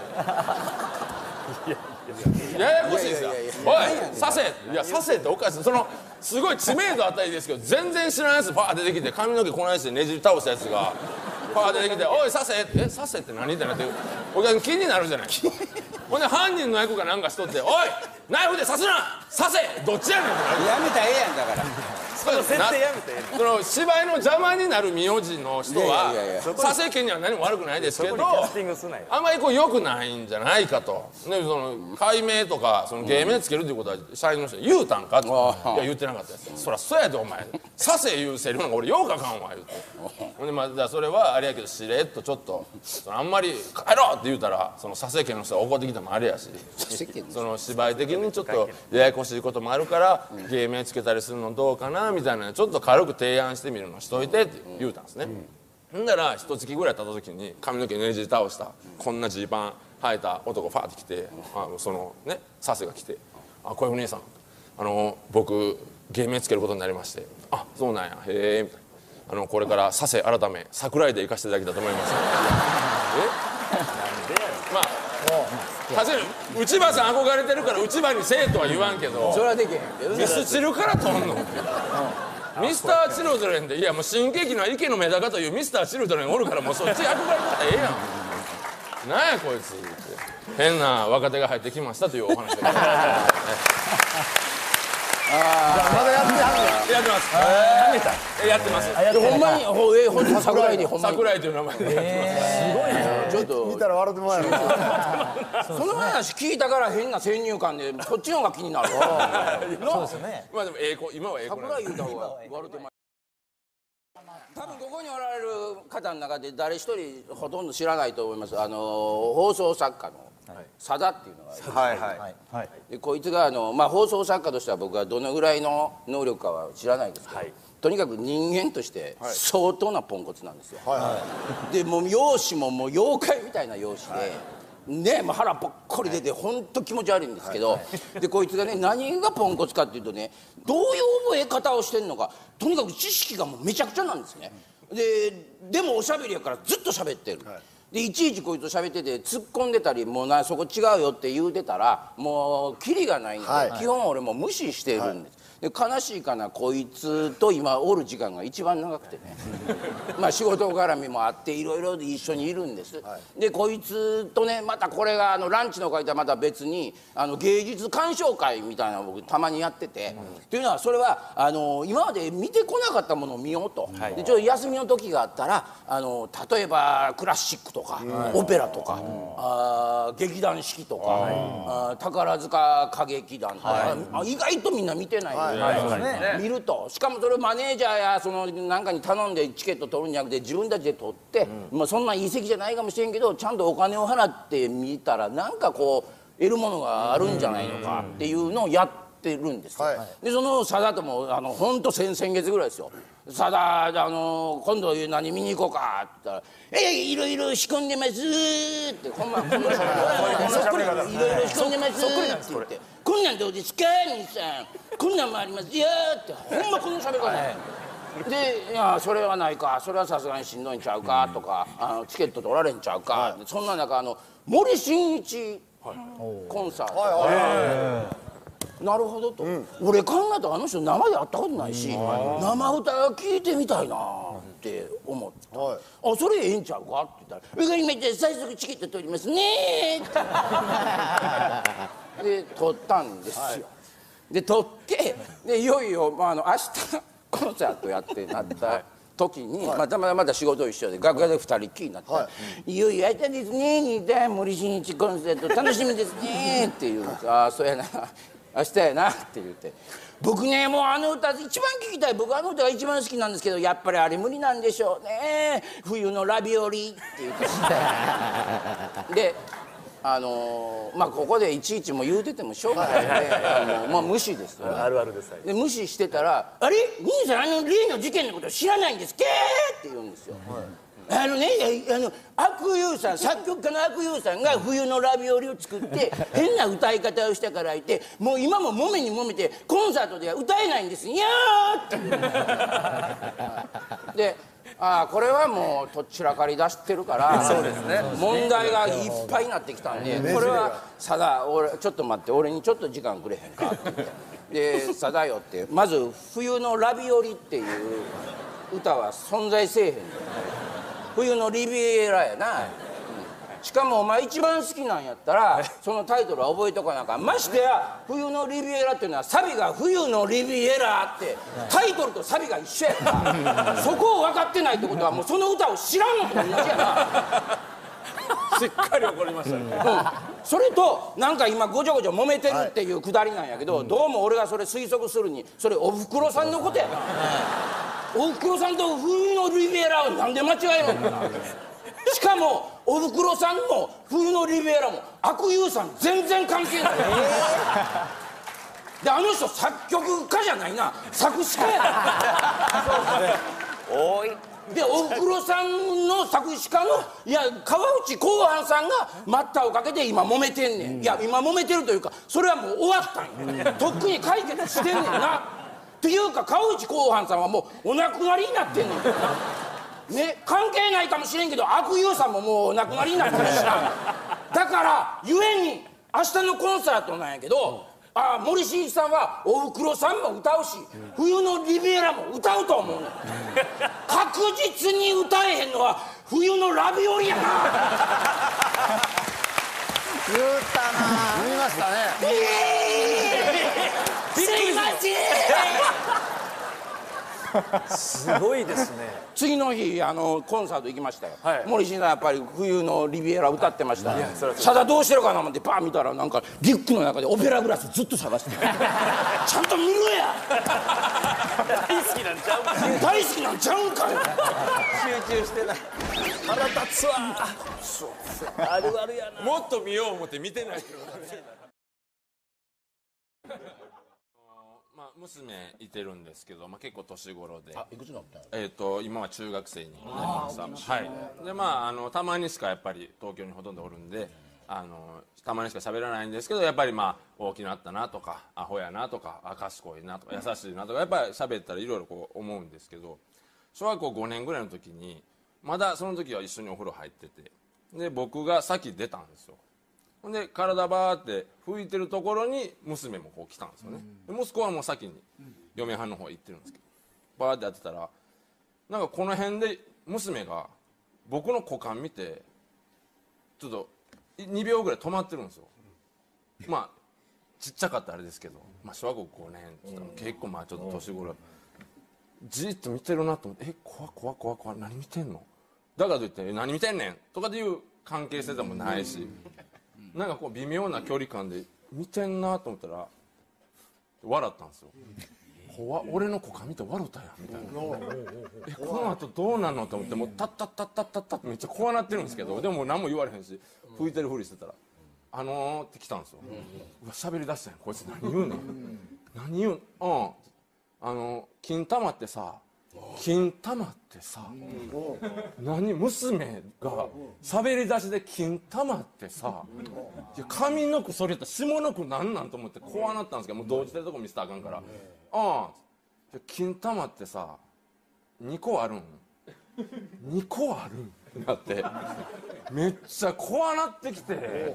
Speaker 12: でややこしいですよ。おいさせ、いやさせっておかしい。そのすごい知名度あたりですけど全然知らないやつパー出てきて髪の毛こないしてねじり倒したやつがパー出てきて「おいさせ」えさせって何ってなってお客さん気になるじゃない。ほんで犯人の役がなんかしとって「おいナイフで刺すな刺せどっちやねん」ってなる。
Speaker 5: やめたらええやんだから。
Speaker 2: その設定やめて。
Speaker 12: その芝居の邪魔になる名字の人は佐世家には何も悪くないですけどあんまりこう良くないんじゃないかと。でその改名とかその芸名つけるっていうことは社員の人に言うたんかっていや言ってなかったです。そりゃそうやでお前佐世言うセリフなんか俺ようかかんわ言うてほんでまあじゃあそれはあれやけどしれっとちょっとあんまり帰ろうって言うたらその佐世家の人が怒ってきたのもあれやしその芝居的にちょっとややこしいこともあるから芸名つけたりするのどうかなみたいなちょっと軽く提案してみるのしといてって言うたんですね。ほんだら一月ぐらい経った時に髪の毛ねじり倒したこんなジーパン履いた男ファーって来てそのね佐世が来て「小籔兄さん僕芸名つけることになりましてあそうなんやへえ」みたいなこれから佐世改め桜井で行かせていただきたいと思います」まあはじめ内場さん憧れてるから内場にせえとは言わんけど
Speaker 5: それはできへんけど
Speaker 12: ミスチルからとんのミスターチルドレンでいやもう新喜劇の池のメダカというミスターチルドレンおるからもうそっち憧れたらええやんなんやこいつって変な若手が入ってきましたというお話でまだ
Speaker 3: やってはんね
Speaker 12: やってますやってます
Speaker 5: ほんまにほんと桜井でほんまに
Speaker 12: 桜井という名前でやってます
Speaker 5: すごいねちょっと
Speaker 3: 見たら笑ってもらえる
Speaker 5: その話聞いたから変な先入観でそっちの方が気になるわ
Speaker 4: そうですよね。
Speaker 12: まあでも今は英語なん
Speaker 5: 桜井言うた方が笑ってま多分ここにおられる方の中で誰一人ほとんど知らないと思います。放送作家の佐田っていうのがいる。でこいつがまあ放送作家としては僕はどのぐらいの能力かは知らないですけど、とにかく人間として相当なポンコツなんですよ。でもう容姿ももう妖怪みたいな容姿で。ね、もう腹ぽっこり出て本当気持ち悪いんですけど、でこいつがね何がポンコツかっていうとねどういう覚え方をしてんのかとにかく知識がもうめちゃくちゃなんですね。でもおしゃべりやからずっと喋ってる。でいちいちこいつと喋ってて突っ込んでたりもうそこ違うよって言うてたらもうキリがないんで、基本俺も無視してるんです。で悲しいかなこいつと今おる時間が一番長くてねまあ仕事絡みもあっていろいろ一緒にいるんです、でこいつとねまたこれがランチの会とはまた別に芸術鑑賞会みたいなのを僕たまにやってて、っていうのはそれは今まで見てこなかったものを見ようと、でちょっと休みの時があったら例えばクラシックとか、オペラとか、劇団四季とか、宝塚歌劇団とか、意外とみんな見てない見るとしかもそれをマネージャーやなんかに頼んでチケット取るんじゃなくて自分たちで取って、まあそんないい席じゃないかもしれんけどちゃんとお金を払ってみたらなんかこう得るものがあるんじゃないのかっていうのをやってるんですよ。でその佐田ともほんと先月ぐらいですよ。佐田今度何見に行こうかって言ったら「いろいろ仕込んでます」ってほんまこんなしゃべり方いろいろ仕込んでますって言って「こんなんどうですか兄さんこんなんもありますよ」ってほんまこんなしゃべり方で「いやそれはないかそれはさすがにしんどいんちゃうか」とか「チケット取られんちゃうか」そんな中森進一コンサートなるほどと、俺考えたらあの人生で会ったことないし、生歌聴いてみたいなって思った、あそれええんちゃうかって言ったら「今最速チケット取りますね」ってで取ったんですよ。で取ってでいよいよ、明日コンサートやってなった時に、また仕事一緒で楽屋で2人っきりになって「いよいよ明日ですね2代森進一コンサート楽しみですね」って言うんです。ああそうやな明日やなって言って僕ねもう歌一番聴きたい僕歌が一番好きなんですけどやっぱりあれ無理なんでしょうね冬のラビオリって言ってでまあここでいちいちも言うててもしょうがないんでまあ無視ですよね。
Speaker 2: あるあるです。
Speaker 5: で無視してたら「あれ兄さん例の事件のこと知らないんですけ?」って言うんですよ。阿久悠さん作曲家の阿久悠さんが冬のラビオリを作って変な歌い方をしたからいてもう今ももめにもめてコンサートでは歌えないんですよってでああこれはもうとっちらかり出してるからそうですね問題がいっぱいになってきたんでこれはさだ俺ちょっと待って俺にちょっと時間くれへんかって言ってでさだよってまず「冬のラビオリ」っていう歌は存在せえへんの冬のリビエラやなしかもお前一番好きなんやったらそのタイトルは覚えとかなあかんましてや「冬のリビエラ」っていうのはサビが「冬のリビエラ」ってタイトルとサビが一緒やからそこを分かってないってことはもうその歌を知らんのと同じやな
Speaker 12: しっかり怒りましたね、
Speaker 5: それとなんか今ごちょごちょ揉めてるっていうくだりなんやけど、どうも俺がそれ推測するにそれおふくろさんのことやな、おふくろさんと冬のリビエラをなんで間違えるのかなしかもおふくろさんも冬のリビエラも阿久悠さん全然関係ない、であの人作曲家じゃないな作詞家や
Speaker 1: 多い
Speaker 5: でおふくろさんの作詞家のいや川内公範さんが待ったをかけて今揉めてんねん、いや今揉めてるというかそれはもう終わったんやとっくに解決してんねんなっていうか川内公範さんはもうお亡くなりになってんねんね、関係ないかもしれんけど阿久悠さんももうお亡くなりになってるしなだからゆえに明日のコンサートなんやけど森進一さんはおふくろさんも歌うし、冬のリビエラも歌うと思うねん確実に歌えへんのは冬のラビオリやな
Speaker 3: 言ったな言いましたね
Speaker 5: すいません
Speaker 2: すごいですね
Speaker 5: 次の日コンサート行きましたよ、森進一さんやっぱり冬のリビエラ歌ってましたさだどうしてるかな思ってパー見たらなんかリュックの中でオペラグラスずっと探してちゃんと見ろや
Speaker 2: 大好きなんちゃうか
Speaker 5: 大好きなんちゃうんかよ
Speaker 2: 集中してない腹立つわあるあるやな
Speaker 12: もっと見よう思って見てないけど娘いてるんですけど、結構年頃で
Speaker 5: いくつになった
Speaker 12: の？今は中学生になりましたはいでたまにしかやっぱり東京にほとんどおるんでたまにしか喋らないんですけどやっぱり大きなったなとかアホやなとか賢いなとか優しいなとかやっぱり喋ったらいろいろこう思うんですけど小学校5年ぐらいの時にまだその時は一緒にお風呂入っててで僕が先出たんですよほんで体バーって拭いてるところに娘もこう来たんですよねで息子はもう先に嫁はんの方行ってるんですけどバーってやってたらなんかこの辺で娘が僕の股間見てちょっと2秒ぐらい止まってるんですよちっちゃかったあれですけど小学校5年って言ったら結構ちょっと年頃じーっと見てるなと思って怖何見てんのだからといって何見てんねんとかでいう関係性でもないしなんかこう微妙な距離感で見てんなと思ったら笑ったんですよ俺の股間見て笑ったやんみたいなこの後どうなんのと思ってもうタッタッタッタッタッタってめっちゃ怖なってるんですけどでも何も言われへんし拭いてるふりしてたらって来たんですようわ喋り出したんやこいつ何言うねん何言う金玉ってさ何娘が喋り出しで金玉ってさ上の句それやったら下の句なんなんと思って怖なったんですけどもう同時でとこ見せたらあかんから金玉ってさ2個あるん2個あるんってなってめっちゃ怖なってきて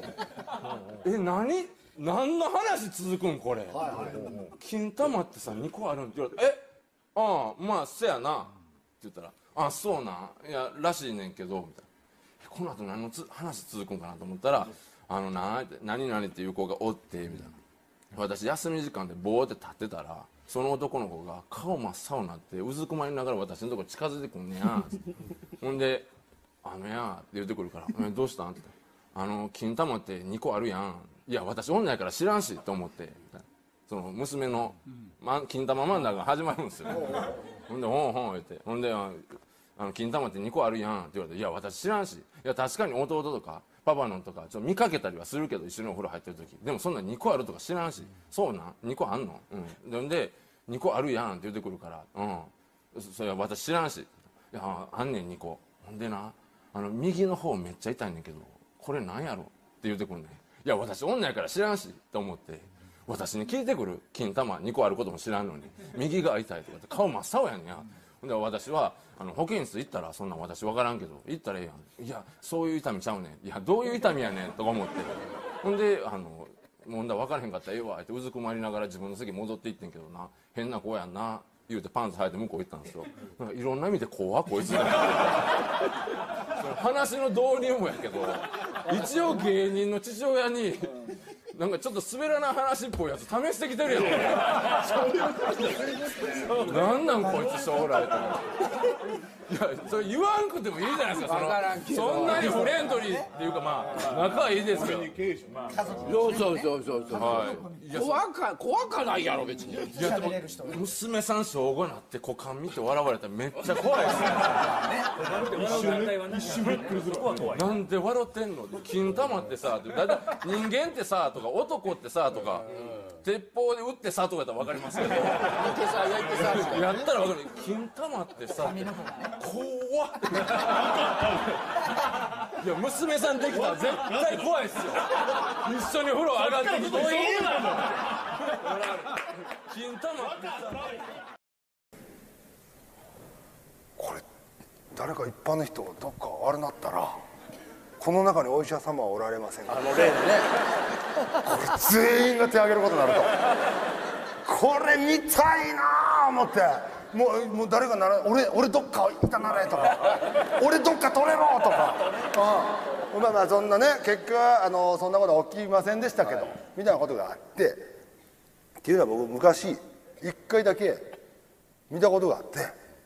Speaker 12: 何の話続くんこれ金玉ってさ2個あるんって言われてせやなって言ったらそうないやらしいねんけどみたいなこの後何の話続くんかなと思ったら何々っていう子がおってみたいな私休み時間でボーって立ってたらその男の子が顔真っ青になってうずくまりながら私のとこ近づいてくんねやほんでやって言ってくるからどうしたんって言ったら金玉って2個あるやんいや私女やから知らんしと思ってその娘の金玉漫談が始まるんですよほんでほん言ってほんで金玉って2個あるやんって言われていや私知らんしいや確かに弟とかパパのとかちょっと見かけたりはするけど一緒にお風呂入ってる時でもそんな2個あるとか知らんしそうなん2個あんので2個あるやんって言ってくるからそれは私知らんしいやあんねん2個ほんでな右の方めっちゃ痛いねんけどこれなんやろって言ってくるねんいや私女やから知らんしと思って私に聞いてくる金玉2個あることも知らんのに右が痛いとかって顔真っ青やねんやで私は保健室行ったらそんなん私分からんけど行ったらええやん、いやそういう痛みちゃうねん、いやどういう痛みやねんとか思って、ほんでもう分からへんかったらええわってうずくまりながら自分の席戻っていってんけどな、変な子やんな言うてパンツ履いて向こう行ったんですよ。なんかいろんな意味で怖っこいつ話の導入もやけど、一応芸人の父親になんかちょっと滑らない話っぽいやつ試してきてるやんなんなんこいつ将来とか、いやそれ言わんくてもいいじゃないですか、そんなにフレンドリーっていうかまあ仲はいいですけど、
Speaker 5: そう怖かないやろ別に。
Speaker 12: いやでも娘さん小5になって股間見て笑われたらめっちゃ怖いですね。なんで笑ってんの、金玉ってさ、だいたい人間ってさとか男ってさとか鉄砲で撃ってさとかやったら分かりますけど、やったら分かる、金玉ってさ怖っいや娘さんできたら絶対怖いっすよ。一緒に風呂上がってきて金玉ってさ、
Speaker 3: これ誰か一般の人どっかあれなったら、この中にお医者様はおられませんか、
Speaker 5: 例でね
Speaker 3: これ全員が手を挙げることになると、これ見たいなあ思って、もう誰かなら俺どっかいたなれとか俺どっか取れろとか、まあそんなね結果そんなことは起きませんでしたけど、みたいなことがあって、っていうのは僕昔一回だけ見たことがあって、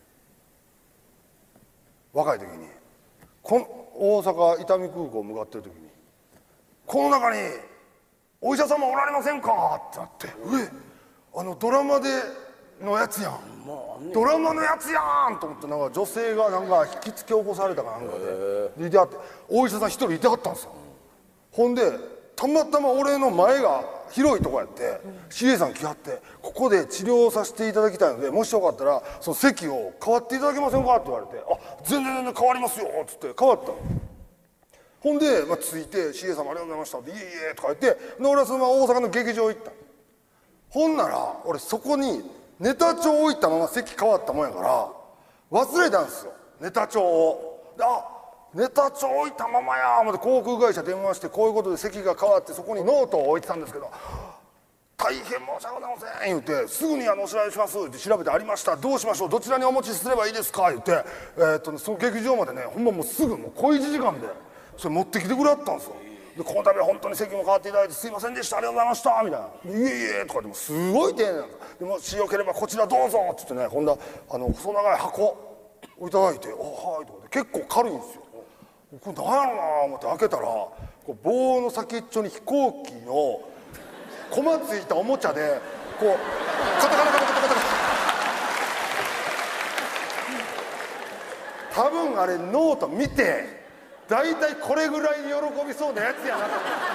Speaker 3: 若い時に大阪伊丹空港向かってる時に、この中にお医者様おられませんかってなって、ドラマでのやつやん、ドラマのやつやんと思って、なんか女性がなんか引きつけ起こされたかなんかでいてはって、お医者さん一人いてはったんですよ。ほんでたまたま俺の前が広いとこやって、CA さん来はって、ここで治療させていただきたいので、もしよかったらその席を変わっていただけませんかって言われて、全然変わりますよっつって変わったの。ほんで、着いて CA さんもありがとうございましたって、いえいえとか言って、で俺はそのまま大阪の劇場行った。ほんなら俺そこにネタ帳置いたまま席変わったもんやから忘れたんですよ、ネタ帳を。でネタ帳置いたままやー思って航空会社電話して、こういうことで席が変わってそこにノートを置いてたんですけど、大変申し訳ございません言うて、すぐにお知らせしますって調べて、ありました、どうしましょう、どちらにお持ちすればいいですか言うて、その劇場までね、ほんまもうすぐもう小1時間でそれ持ってきてくれはったんですよ。でこの度は本当に席も変わっていただいてすいませんでした、ありがとうございましたみたいな、いえいえとかでもすごい丁寧なんです。でもしよければこちらどうぞって言ってね、今度は細長い箱をいただいて、はいとかで結構軽いんですよ。これ何やろうな思って開けたら、こう棒の先っちょに飛行機のコマついたおもちゃでこうカタカタカタカタカタ、多分あれノート見て大体これぐらい喜びそうなやつやなと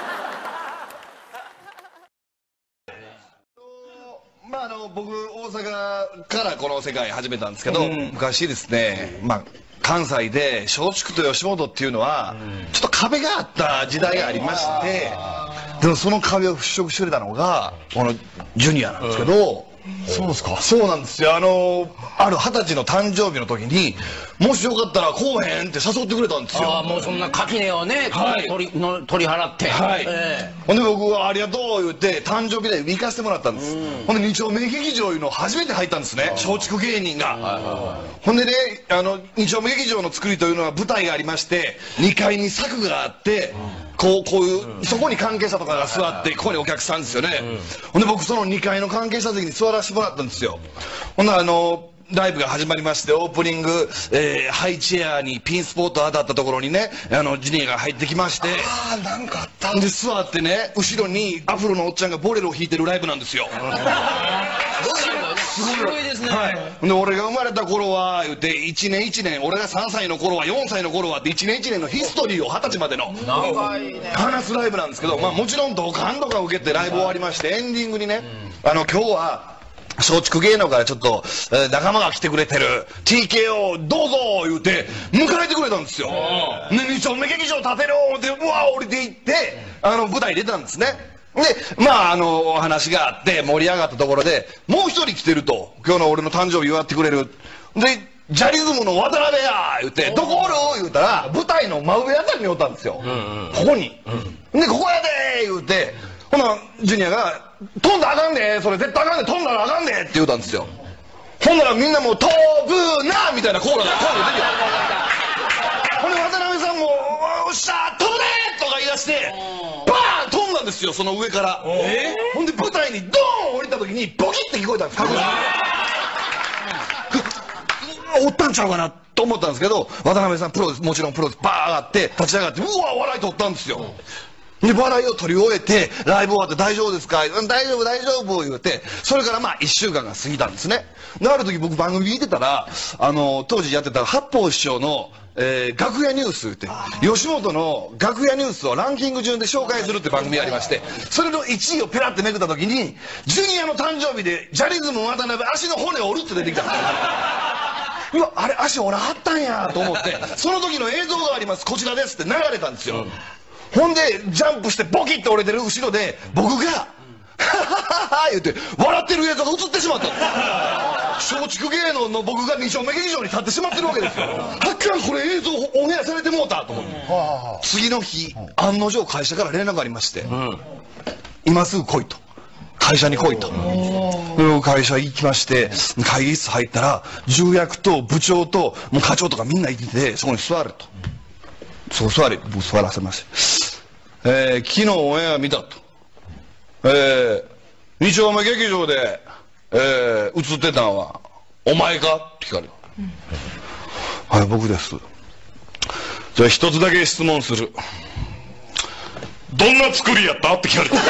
Speaker 13: 僕大阪からこの世界始めたんですけど、昔ですね、関西で松竹と吉本っていうのはちょっと壁があった時代がありまして、でもその壁を払拭してくれたのがこのジュニアなんですけど、そうですか。そうなんですよ。ある20歳の誕生日の時に、もしよかったら来おへんって誘ってくれたんですよ。
Speaker 5: もうそんな垣根をね、取り払って。
Speaker 13: ほんで僕はありがとう言って誕生日で行かせてもらったんです。ほんで2丁目劇場いうの初めて入ったんですね、松竹芸人が。ほんでね、2丁目劇場の作りというのは舞台がありまして、2階に柵があって、こういうそこに関係者とかが座って、ここにお客さんですよね。ほんで僕その2階の関係者席に座らせてもらったんですよ。ほんならライブが始まりまして、オープニング、ハイチェアにピンスポット当たったところにね、ジュニアが入ってきまして、なんかあったで座ってね、後ろにアフロのおっちゃんがボレロを弾いてるライブなんですよ。
Speaker 5: すごいですね。
Speaker 13: で俺が生まれた頃は言って1年1年、俺が3歳の頃は4歳の頃はって1年1年のヒストリーを20歳までの話すライブなんですけど、もちろんドカンとか受けてライブ終わりまして、エンディングにね、今日は松竹芸能からちょっと仲間が来てくれてる TKO どうぞ言うて迎えてくれたんですよ。で2丁目劇場建てろってうわ降りていって舞台出たんですね。でお話があって盛り上がったところで、もう一人来てると、今日の俺の誕生日祝ってくれる。でジャリズムの渡辺や言うて「どこおる?」言うたら舞台の真上あたりにおったんですよ、ここに、で「ここやで!」言うて、ほなジュニアが「飛んだらあかんで、それ絶対あかんで、飛んだらあかんで」って言うたんですよ。ほんならみんなもう「飛ぶな!」みたいなコーラが出てほんで渡辺さんも「おっしゃ飛ぶね!」とか言い出してバーン飛んだんですよ、その上から。ほんで舞台にドーン降りた時にボキって聞こえたんです、確実に。おったんちゃうかなと思ったんですけど、渡辺さんプロです、もちろんプロです、バー上がって立ち上がってうわ笑い取ったんですよ。で笑いを取り終えてライブ終わって「大丈夫ですか?」「大丈夫大丈夫」言うて、それからまあ1週間が過ぎたんですね。である時僕番組見てたら当時やってた八方師匠の楽屋ニュースって吉本の楽屋ニュースをランキング順で紹介するって番組がありまして、それの1位をペラってめくった時にジュニアの誕生日でジャリズム渡辺足の骨折るって出てきたんですよ。うわあれ足折らはったんやと思って、その時の映像があります、こちらですって流れたんですよ。ほんでジャンプしてボキッと折れてる後ろで僕が「ハハハハ」言って笑ってる映像が映ってしまったんです。松竹芸能の僕が2丁目劇場に立ってしまってるわけですよ。はっきりこれ映像オンエアされてもうたと思って、次の日案の定会社から連絡がありまして「今すぐ来い」と。会社に来いと。会社行きまして会議室入ったら重役と部長ともう課長とかみんないてて、そこに座ると。そう座れ、僕座らせました。昨日オンエア見たと。2丁目劇場で、映ってたんはお前かって聞かれる。はい、僕です。じゃあ一つだけ質問する。どんな作りやったって聞かれて。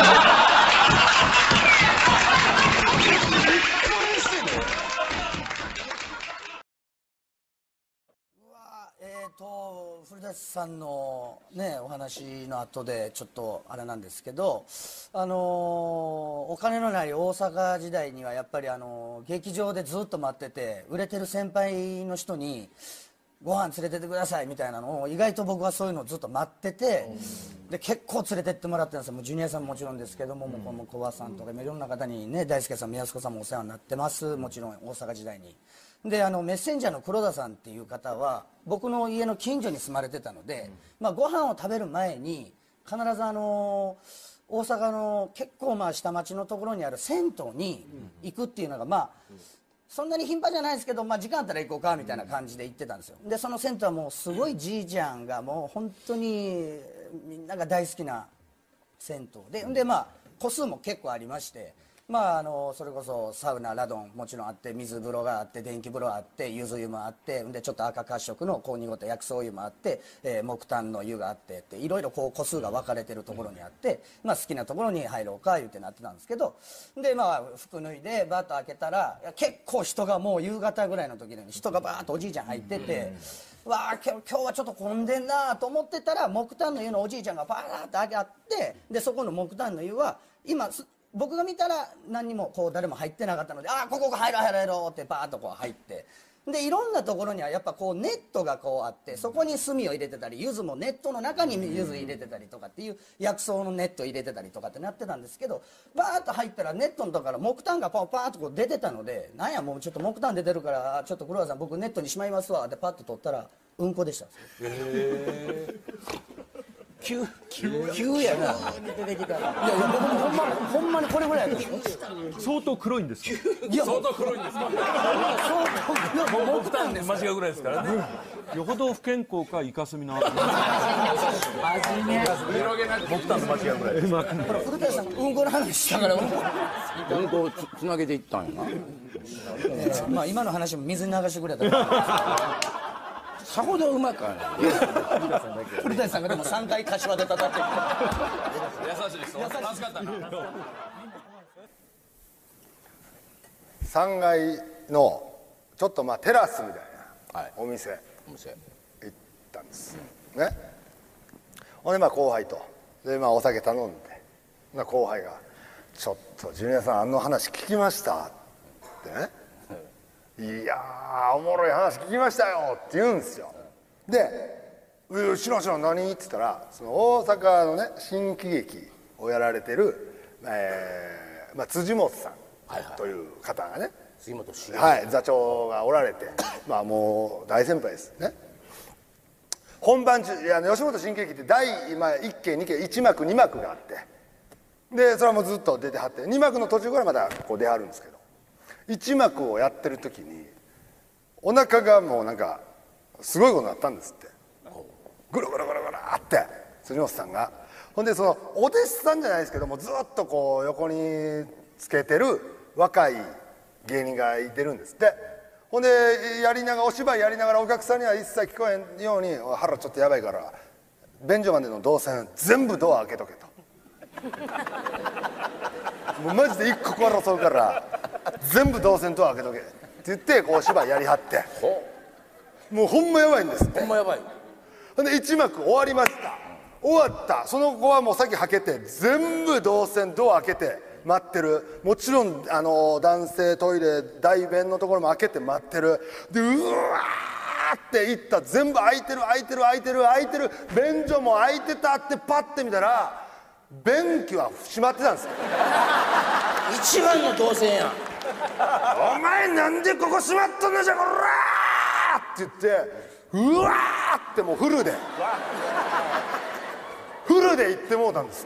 Speaker 14: 古舘さんのねお話の後でちょっとあれなんですけど、お金のない大阪時代にはやっぱり劇場でずっと待ってて、売れてる先輩の人にご飯連れてってくださいみたいなのを意外と僕はそういうのをずっと待ってて、で結構連れてってもらってるんですよ。もうジュニアさんももちろんですけども、小葉さんとかいろんな方にね、大輔さん、宮迫さんもお世話になってます、もちろん大阪時代に。でメッセンジャーの黒田さんっていう方は僕の家の近所に住まれてたので、ご飯を食べる前に必ず大阪の結構下町のところにある銭湯に行くっていうのがそんなに頻繁じゃないですけど、時間あったら行こうかみたいな感じで行ってたんですよ。でその銭湯はもうすごいじいちゃんがもう本当にみんなが大好きな銭湯で、個数も結構ありまして、それこそサウナラドンもちろんあって、水風呂があって、電気風呂あって、ゆず湯もあって、でちょっと赤褐色のこう濁った薬草湯もあって、木炭の湯があってっていろいろ個数が分かれてるところにあって、好きなところに入ろうか言ってなってたんですけど、で服脱いでバッと開けたら結構人がもう夕方ぐらいの時に人がバーッとおじいちゃん入ってて、わあ今日はちょっと混んでんなと思ってたら、木炭の湯のおじいちゃんがバーッと開けあって、でそこの木炭の湯は今僕が見たら何にも誰も入ってなかったので、ここ入ろうってバーッと入って、でいろんなところにはやっぱネットがあって、そこに炭を入れてたり、柚子もネットの中に柚子入れてたりとかっていう薬草のネット入れてたりとかってなってたんですけど、バーッと入ったらネットのとこから木炭がパーッと出てたので、なんやもうちょっと木炭出てるからちょっと黒田さん僕ネットにしまいますわってパッと取ったらうんこでした。急やな。出てきた。いや僕ほんまにこれぐらいやった。
Speaker 15: 相当黒いんですか。
Speaker 12: 相当黒いんですか。
Speaker 2: 木炭で間違うぐらいですからね。
Speaker 15: よほど不健康かイカスミの。
Speaker 2: 木炭と間違うぐらい。
Speaker 14: 古舘さんうんこの話したから
Speaker 5: うんこをつなげていったんや
Speaker 14: な。今の話も水に流してくれたから。
Speaker 5: さほどうまくはない。
Speaker 14: 古舘さんがでも3回柏で叩って
Speaker 12: 優しいです。助かったな。
Speaker 3: 3階のちょっとテラスみたいなお店行ったんですね。ほんで後輩とでお酒頼んで、後輩が「ちょっとジュニアさんあの話聞きました」ってね。いやーおもろい話聞きましたよって言うんですよ。で「知らん知らん何?」って言ったら、その大阪のね新喜劇をやられてる、辻元さんという方がねはい座長がおられてまあもう大先輩ですね。本番中吉本新喜劇って1期2期1幕2幕があってでそれはもうずっと出てはって2幕の途中からまたこう出はるんですけど1幕をやってる時にお腹がもうなんかすごいことになったんですって。ぐるぐるぐるぐるって辻本さんがほんでそのお弟子さんじゃないですけどもずっとこう横につけてる若い芸人がいてるんですって。ほんでお芝居やりながらお客さんには一切聞こえんように「腹ちょっとやばいから便所までの動線全部ドア開けとけ」と「もうマジで一個争うから全部動線ドア開けとけ」って言ってこうお芝居やりはってもうほんまやばいんですって。
Speaker 5: ほんまやばい。
Speaker 3: ほんで1幕終わりました。終わったその子はもう先はけて全部動線ドア開けて待ってる。もちろん男性トイレ大便のところも開けて待ってる。でうわーって行った全部開いてる便所も開いてたってパッて見たら便器は閉まってたんですよ。
Speaker 5: 一番の動線やん。
Speaker 3: お前なんでここ閉まっとんのじゃこらーって言ってうわーってもうフルで行ってもうたんです。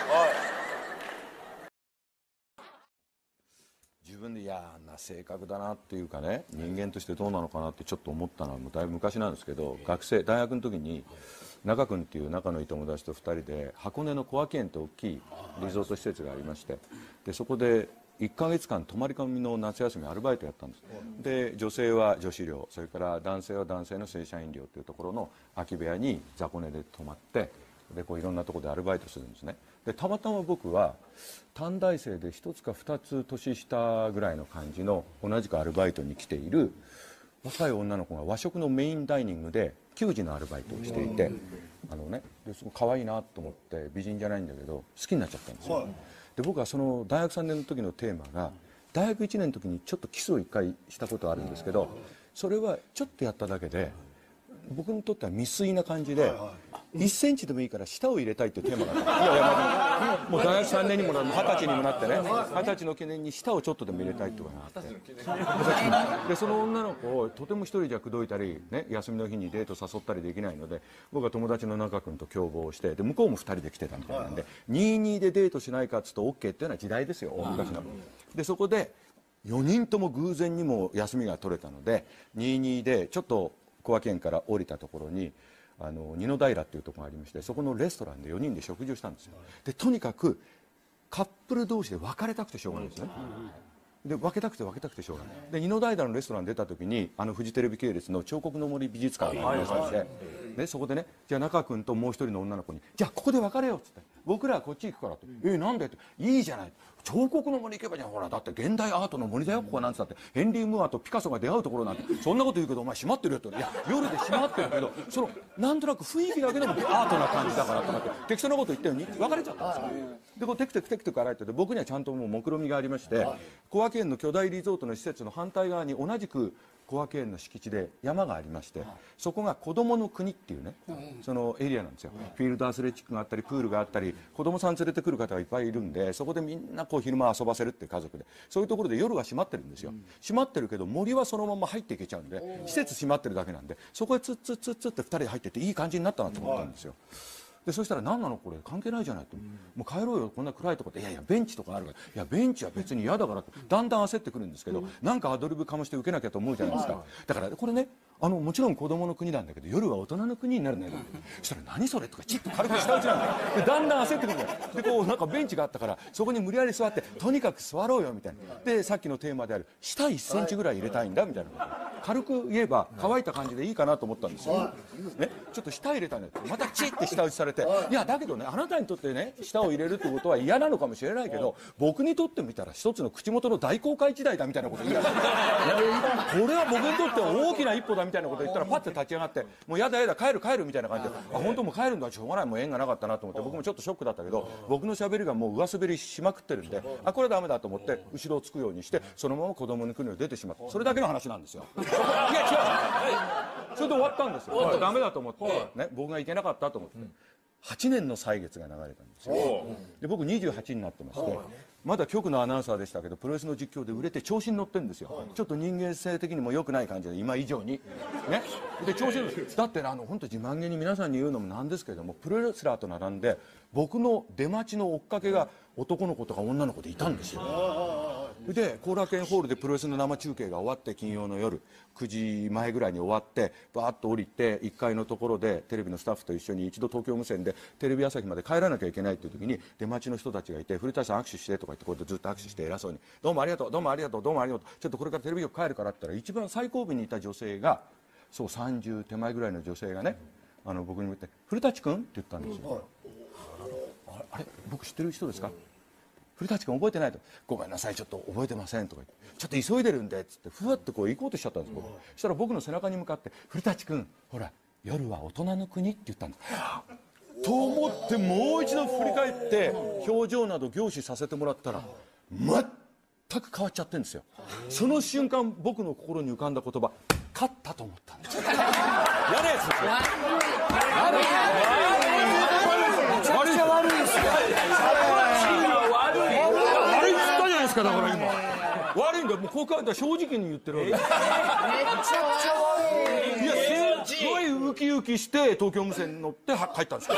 Speaker 15: 自分で嫌な性格だなっていうかね人間としてどうなのかなってちょっと思ったのはもうだいぶ昔なんですけど大学の時に中君っていう仲のいい友達と2人で箱根の小涌園って大きいリゾート施設がありましてでそこで1ヶ月間泊まり込みの夏休みアルバイトやったんです。で女性は女子寮それから男性は男性の正社員寮っていうところの空き部屋に雑魚寝で泊まってでこういろんなところでアルバイトするんですね。でたまたま僕は短大生で1つか2つ年下ぐらいの感じの同じくアルバイトに来ている若い女の子が和食のメインダイニングで給仕のアルバイトをしていてですごく可愛いなと思って美人じゃないんだけど好きになっちゃったんですよ。で僕はその大学3年の時のテーマが大学1年の時にちょっとキスを1回したことがあるんですけどそれはちょっとやっただけで僕にとっては未遂な感じで1センチでもいいから舌を入れたいっていうテーマがあったいやもう大学3年にもなる20歳にもなってね20歳の記念に舌をちょっとでも入れたいっていうのがあってでその女の子をとても一人じゃ口説いたり、ね、休みの日にデート誘ったりできないので僕は友達の中君と共謀してで向こうも2人で来てたみたいなんで22でデートしないかっつうと OK っていうのは時代ですよ大昔の。でそこで4人とも偶然にも休みが取れたので22でちょっと小涌園から降りたところに二の平っていうところがありましてそこのレストランで4人で食事をしたんですよ。でとにかくカップル同士で別れたくてしょうがないんですね。で分けたくてしょうがないで二の平のレストラン出た時にフジテレビ系列の彫刻の森美術館がありましてでそこでねじゃあ中君ともう一人の女の子にじゃあここで別れようっつって僕らはこっち行くからってなんでっていいじゃない彫刻の森行けばじゃんほらだって現代アートの森だよここなんつったってヘンリー・ムーアとピカソが出会うところなんてそんなこと言うけどお前閉まってるよっていや夜で閉まってるけどそのなんとなく雰囲気だけでもアートな感じだからと思って適当なこと言ったように別れちゃったんですよ。でこうテクテク歩いてて僕にはちゃんともう目論見がありまして小涌園の巨大リゾートの施設の反対側に同じく小涌園の敷地で山がありましてそこが子どもの国っていうねそのエリアなんですよ。フィールドアスレチックがあったりプールがあったり子どもさん連れてくる方がいっぱいいるんでそこでみんなこう昼間遊ばせるっていう家族でそういうところで夜は閉まってるんですよ。閉まってるけど森はそのまま入っていけちゃうんで施設閉まってるだけなんでそこへツッツッツッツッって2人で入ってっていい感じになったなと思ったんですよ。でそしたら何なのこれ関係ないじゃないともう帰ろうよこんな暗いとこでいやいやベンチとかあるからいやベンチは別に嫌だからってだんだん焦ってくるんですけどなんかアドリブかもして受けなきゃと思うじゃないですか。だからこれねもちろん子供の国なんだけど夜は大人の国になるんだよ。そしたら何それとかチッと軽く舌打ちなんだよ。でだんだん焦ってくるんだよ。でこうなんかベンチがあったからそこに無理やり座ってとにかく座ろうよみたいなでさっきのテーマである舌1センチぐらい入れたいんだみたいな軽く言えば乾いた感じでいいかなと思ったんですよ。ね、ちょっと舌入れたんだよまたチッて舌打ちされていやだけどねあなたにとってね舌を入れるってことは嫌なのかもしれないけど僕にとってみたら一つの口元の大航海時代だみたいなこと言うこれは僕にとっては大きな一歩だみたいなこと言ったらパッて立ち上がってもうやだやだ帰るみたいな感じで本当もう帰るんだしょうがないもう縁がなかったなと思って僕もちょっとショックだったけど僕のしゃべりがもう上滑りしまくってるんでこれはダメだと思って後ろをつくようにしてそのまま子供の国を出てしまったそれだけの話なんですよ。いや違うそれで終わったんですよ。ダメだと思って、ね、僕がいけなかったと思って8年の歳月が流れたんですよ。で僕28になってましてまだ局のアナウンサーでしたけどプロレスの実況で売れて調子に乗ってるんですよ、ちょっと人間性的にも良くない感じで今以上にねで調子にだって本当自慢げに皆さんに言うのもなんですけれども、プロレスラーと並んで僕の出待ちの追っかけが男の子とか女の子でいたんですよ。で後楽園ホールでプロレスの生中継が終わって金曜の夜9時前ぐらいに終わってバーッと降りて1階のところでテレビのスタッフと一緒に一度東京無線でテレビ朝日まで帰らなきゃいけないっていう時に出待ちの人たちがいて、古舘さん握手してとか言ってこうやってずっと握手して偉そうにどうもありがとうどうもありがとうどうもありがとう、ちょっとこれからテレビ局帰るからって言ったら一番最後尾にいた女性がそう30手前ぐらいの女性がね僕に向いて「古舘君?」って言ったんですよ。あれ僕知ってる人ですか？古舘君覚えてないと。ごめんなさいちょっと覚えてませんとか言ってちょっと急いでるんでっつってふわってこう行こうとしちゃったんです僕。そしたら僕の背中に向かって古舘君ほら夜は大人の国って言ったんですと思ってもう一度振り返って表情など凝視させてもらったら全く変わっちゃってるんですよ。その瞬間僕の心に浮かんだ言葉勝ったと思ったんですよ。やれやつですよ。悪い悪いですよ。悪いっつったじゃないですか。だから今悪いんだよ。もうこう考えたら正直に言ってるわけです。めちゃくちゃ悪い。いやすごいウキウキして東京無線に乗って帰ったんですよ。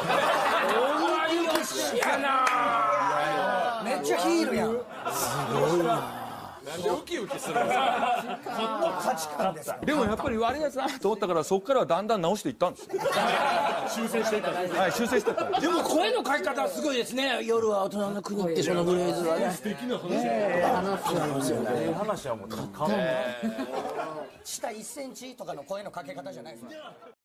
Speaker 14: めっちゃヒールやん。すごいな。
Speaker 12: なんでウキウキするんですか。
Speaker 14: 価値観ですか。
Speaker 15: でもやっぱり悪いやつだと思ったからそこからはだんだん直していったんですよ。
Speaker 9: 修正していったんですね。
Speaker 15: はい修正していった。
Speaker 7: でも声の書き方はすごいですね。夜は大人の国ってそのフレーズはね。
Speaker 9: 素敵な話
Speaker 14: なんですよね。
Speaker 1: 話はもう
Speaker 14: 下1センチとかの声のかけ方じゃないですか。